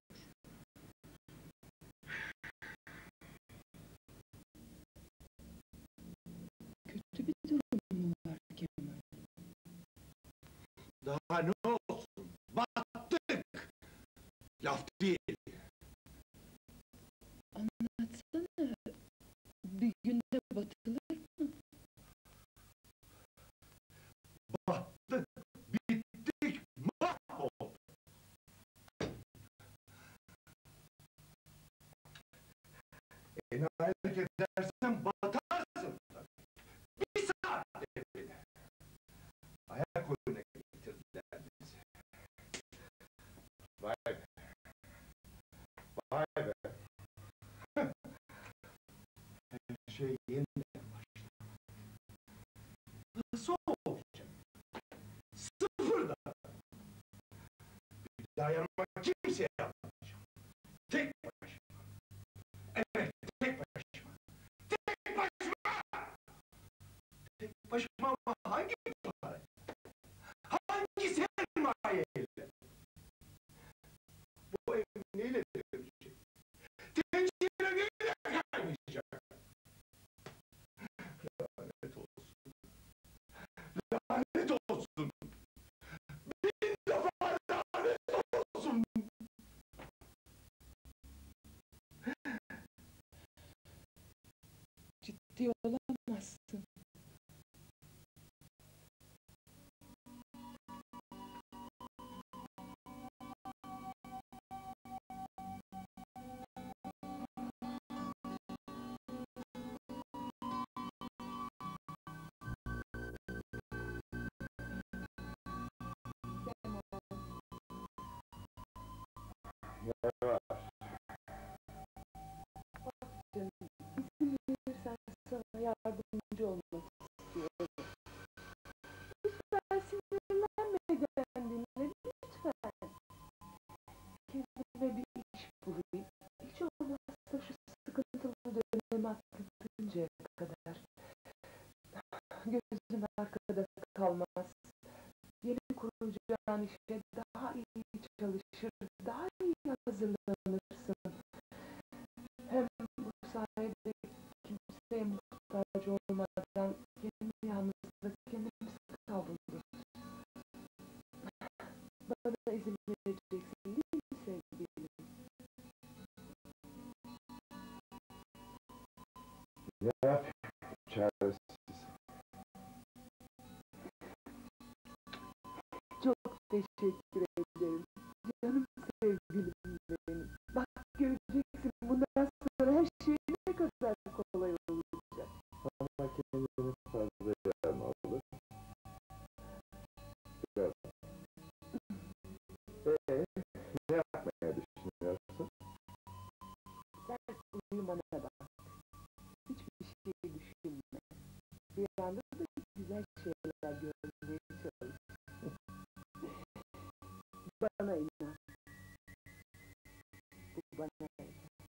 Kötü bir durum mu var Kemal? Daha ne olsun? Battık! Laf değil. Anlatsana. Bir günde batılır mı? Battık, bittik, mahvolduk. Enayilik edersen batarsın tabii. Bir saat devrini. Ayak oyuna getirdiler bizi. Vay be. Vay be. Her şey yeniden başladı. Nasıl olacak? Sıfırdan. Bir daha yanıma kimseye yapmayacağım. Tek başıma. Evet, tek başıma. Tek başıma! Tek başıma ama hangi para? Hangi sermayeyle? Bu ev neyle dönecek? Tencere neyle kaynayacak? Lanet olsun. Lanet olsun. Bin defa lanet olsun. Ciddi olamazsın. Ne var? Canım, izin verirsen sana yardımcı olmak istiyorum. Lütfen sinirlenmeden dinle, lütfen. Kendime bir iş bulayım. Hiç olmazsa şu sıkıntılı dönemi atlatıncaya kadar. Gözün arkada kalmaz. Yeni kuracağın işe daha iyi çalışır, daha iyi hazırlanırsın. Hem bu sayede kimseye muhtaç olmadan kendi yalnızlık, kendimiz kavruluruz. Bana izin vereceksin değil mi sevgilim? Ne yapayım? Çaresiz. Çok teşekkür ederim. Canım sevgilim benim. Bak göreceksin bundan sonra her şeyi bana bak. Hiçbir şey düşünme. Bir anda da güzel şeyler görmeye çalış. Bana inan. Bu bana yeter.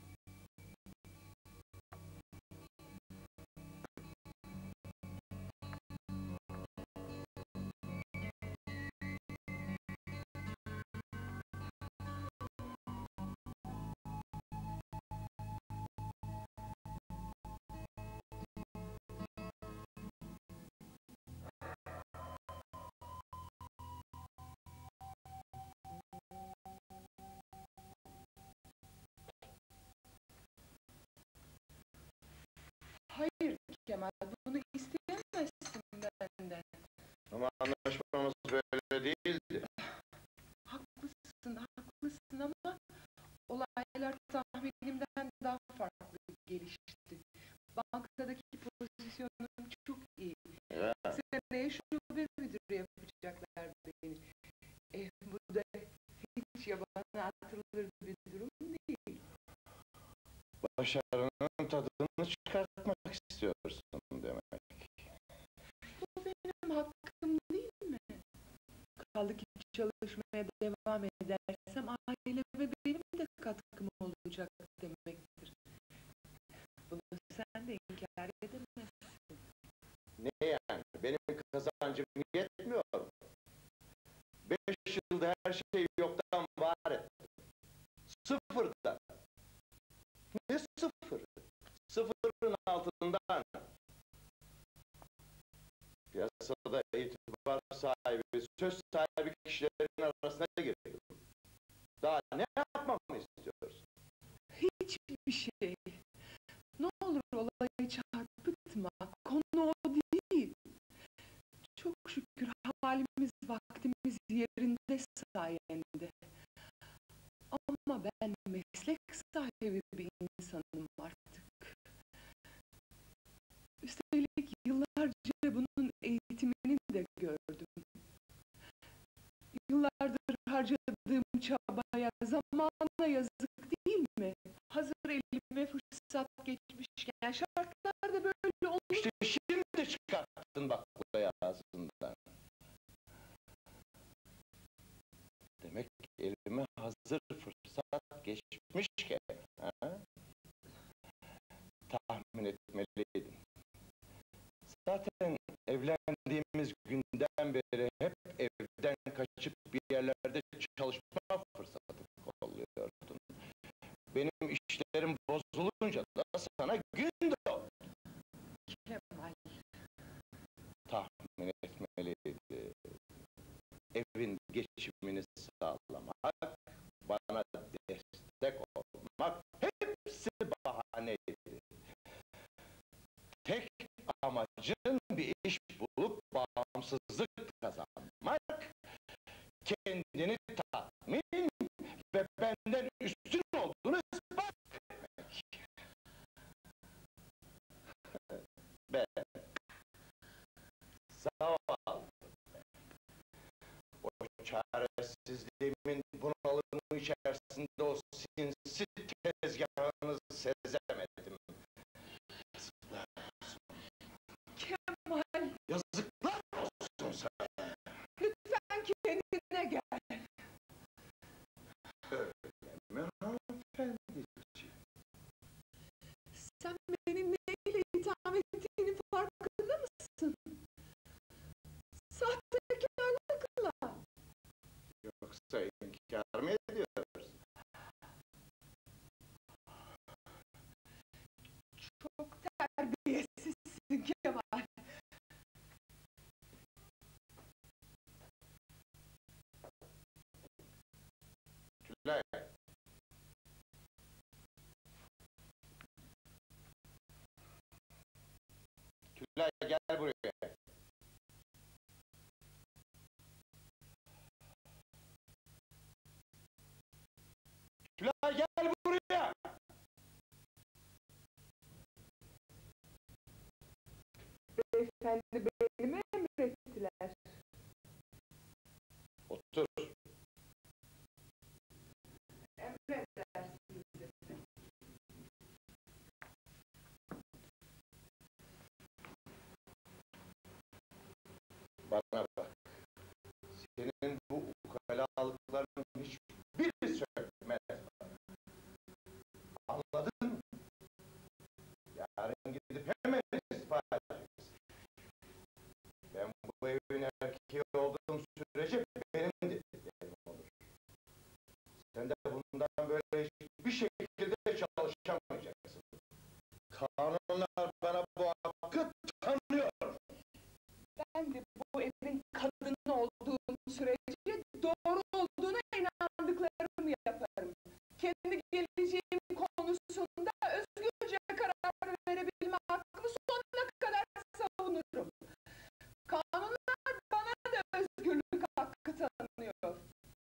Hayır Kemal, bunu isteyemezsin benden. Ama anlaşmamız böyle değildi. Haklısın, haklısın ama olaylar tahminimden daha farklı gelişti. Bankadaki pozisyonum çok iyi. Ya. Seneye şube müdürü yapacaklar beni. E, bu da hiç yabana atılır bir durum değil. Başarının tadını çıkartmak istiyorsun demek. Bu benim hakkım değil mi? Kaldı ki çalışmaya devam edersem aileme benim de katkım olacak demektir. Bunu sen de inkar edemezsin. Ne yani? Benim kazancım yetmiyor mu? Beş yılda her şey yoktan var etti. Sıfırdan. Ne sıfır? Sıfırın altından. Piyasada itibar sahibi, söz sahibi kişilerin arasına girdim. Daha ne yapmamı istiyorsun? Hiçbir şey. Ne olur olayı çarpıtma. Konu o değil. Çok şükür halimiz, vaktimiz yerinde sayende. Ama ben meslek sahibi bir insanım artık. Üstelik yıllarca bunun eğitimini de gördüm. Yıllardır harcadığım çabaya, zamana yazık değil mi? Hazır elime fırsat geçmişken şartlar da böyle olur. İşte şimdi çıkarttın baklayı ağzından. Demek elime hazır fırsat geçmişken, ha? Tahmin etmeliydim. Zaten evlendiğimiz günden beri hep evden kaçıp bir yerlerde çalışma fırsatı kolluyordun. Benim işlerim bozulunca da sana gün doğdu. Kemal. Tahmin etmeliydi. Evin geçimini sağlamak, bana destek olmak hepsi bahaneydi. Tek amacın bir iş bulup bağımsızlık kazanmak, kendini tatmin ve benden üstün olduğunu ispat etmek. Ben zavallı, o çaresizliğimin bunalımı içerisinde o sinsi tezgahını sezemedim. Yazıklar olsun. Kemal, Yazıklar olsun sana. lütfen kendine gel. Öyle mi hanımefendiciğim? Sen beni neyle itham ettiğinin farkında mısın? Sahtekarlıkla. Yoksa inkar mı ediyorsun? Çok terbiyesizsin Kemal. Tülay. Tülay gel buraya. Tülay gel buraya. Beyefendi beni mi emrettiler? Otur. Emredersiniz. şekilde çalışamayacaksın. Kanunlar bana bu hakkı tanıyor. Ben de bu evin kadını olduğum sürece doğru olduğuna inandıklarımı yaparım. Kendi geleceğim konusunda özgürce karar verebilme hakkımı sonuna kadar savunurum. Kanunlar bana da özgürlük hakkı tanıyor.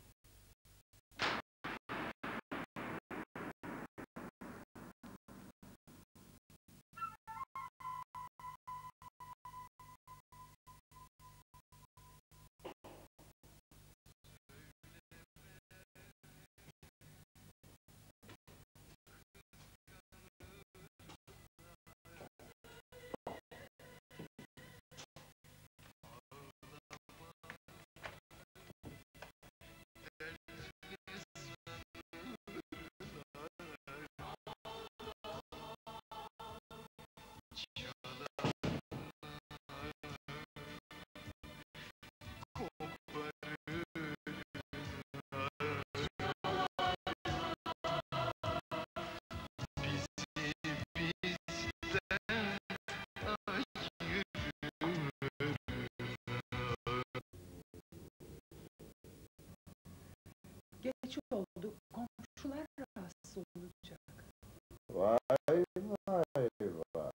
Geç oldu, komşular rahatsız olacak. Vay vay vay.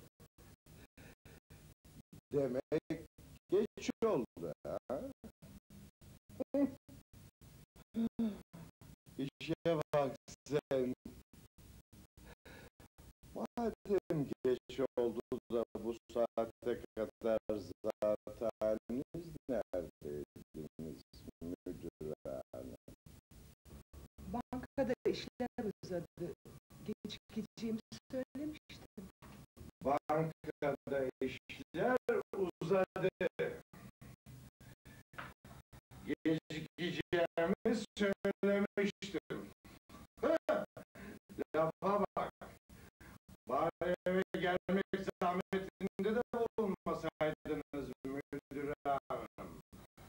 Demek geç oldu ha? İşe bak sen. Madem geç oldu da bu saate kadar zateniniz neredeydiniz müdür hanım? Bankada işler uzadı. Gecikeceğimi söylemiştim. Bankada işler uzadı. Gecikeceğimi söylemiştim. Lafa bak. Bari eve gelmek zahmetinde de bulunmasaydınız müdür hanım.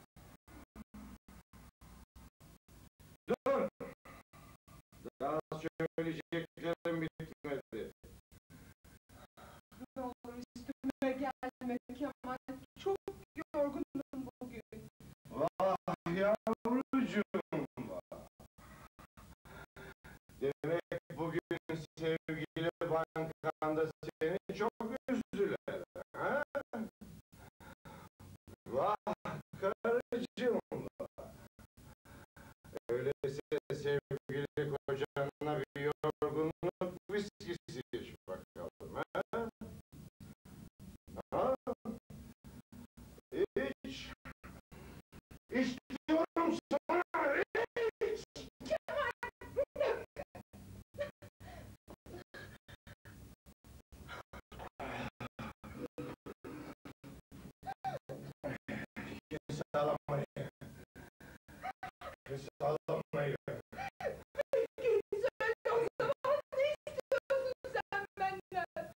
Dur! Daha söyleyeceklerim bitmedi. Ne olur üstüme gelme Kemal. Çok yorgunum bugün. Vah yavrucuğum vah! Demek bugün sevgili bankanda seni çok üzdüler, ha? Vah karıcığım vah! Öyleyse sevgili kocanla bir yorgunluk viskisi iç bakalım, ha? Ha? İç! İstiyorum sana, iç! Kes ağlamayı! Kes ağlamayı! Peki söyle o zaman, ne istiyorsun sen benden?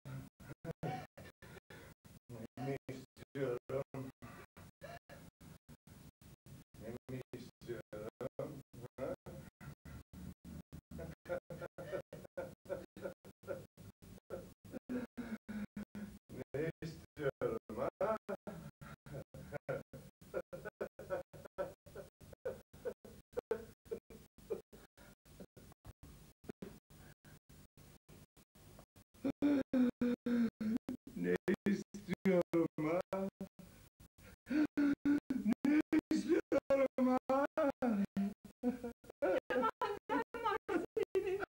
Ne istiyorum? Ne mi istiyorum? Ha? Ne istiyorum ha? Ne istiyorum ha? Ne istiyorum ha? Kemal'den var senin.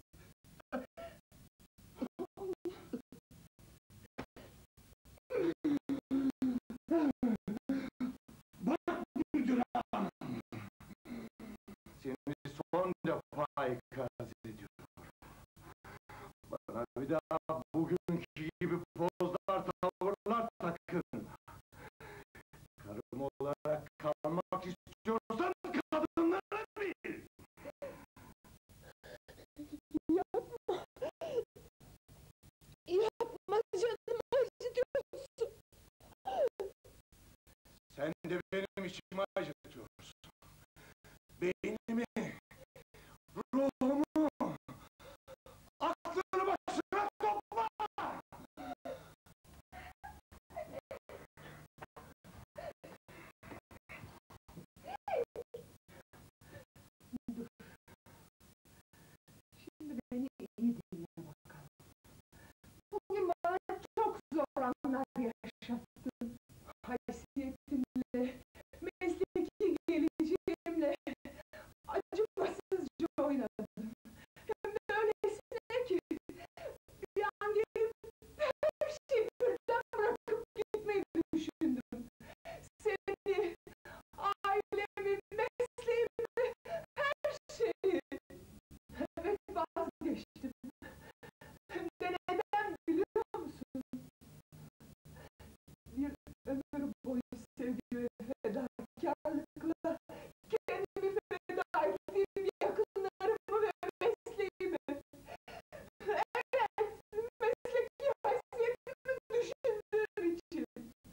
Bak müdür hanım! Seni son defa ikaz ediyorum. Bana bir daha bugünkü gibi pozlar, tavırlar takın. Karım olarak kalmak istiyorsan kadınları bil. Yapma. Yapma canım, acıtıyorsun. Sen de benim içimi acıtıyorsun. Beynimi, ruhumu Şimdi beni iyi dinle bakalım. Bugün bana çok zor anlar yaşattın. Haysiyetimle, mesleki geleceğimle acımasızca oynadın. Hem de öylesine ki bir an gelip her şeyi birden bırakıp gitmeyi düşündüm. Seni, ailemi, mesleğimi, her şeyi. Evet, vazgeçtim. Hem de neden biliyor musun? Bir ömür boyu sevgi ve fedakarlıkla kendimi feda ettiğim yakınlarımı ve mesleğimi. Evet, mesleki haysiyetimi düşündüğüm için.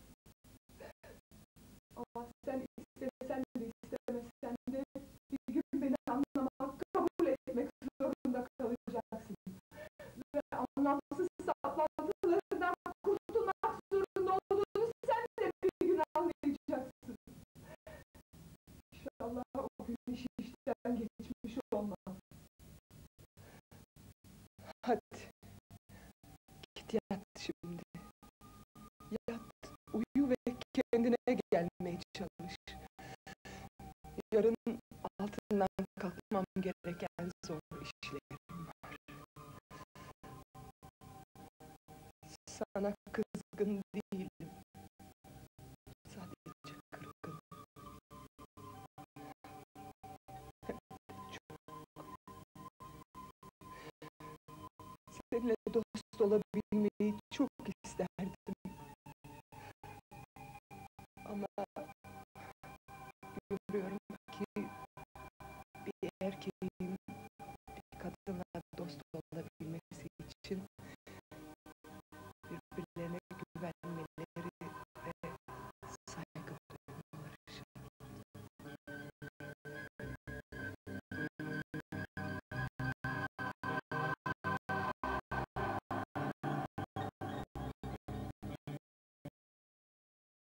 Ama sen istesen de istemesen de bir gün beni anlamak, kabul etmek zorunda kalacaksın. Ve anlamsız saplantılarından kurtulmak zorunda olduğunu sen de bir gün anlayacaksın. İnşallah o gün iş işten geçmiş olmaz. Hadi, git yat şimdi. Yat, uyu ve kendine gelmeye çalış. Yarın altından kalkmam gereken zor işlerim var. Sana kızgın değilim. Sadece kırgın. Hem de çok. Seninle dost olabilir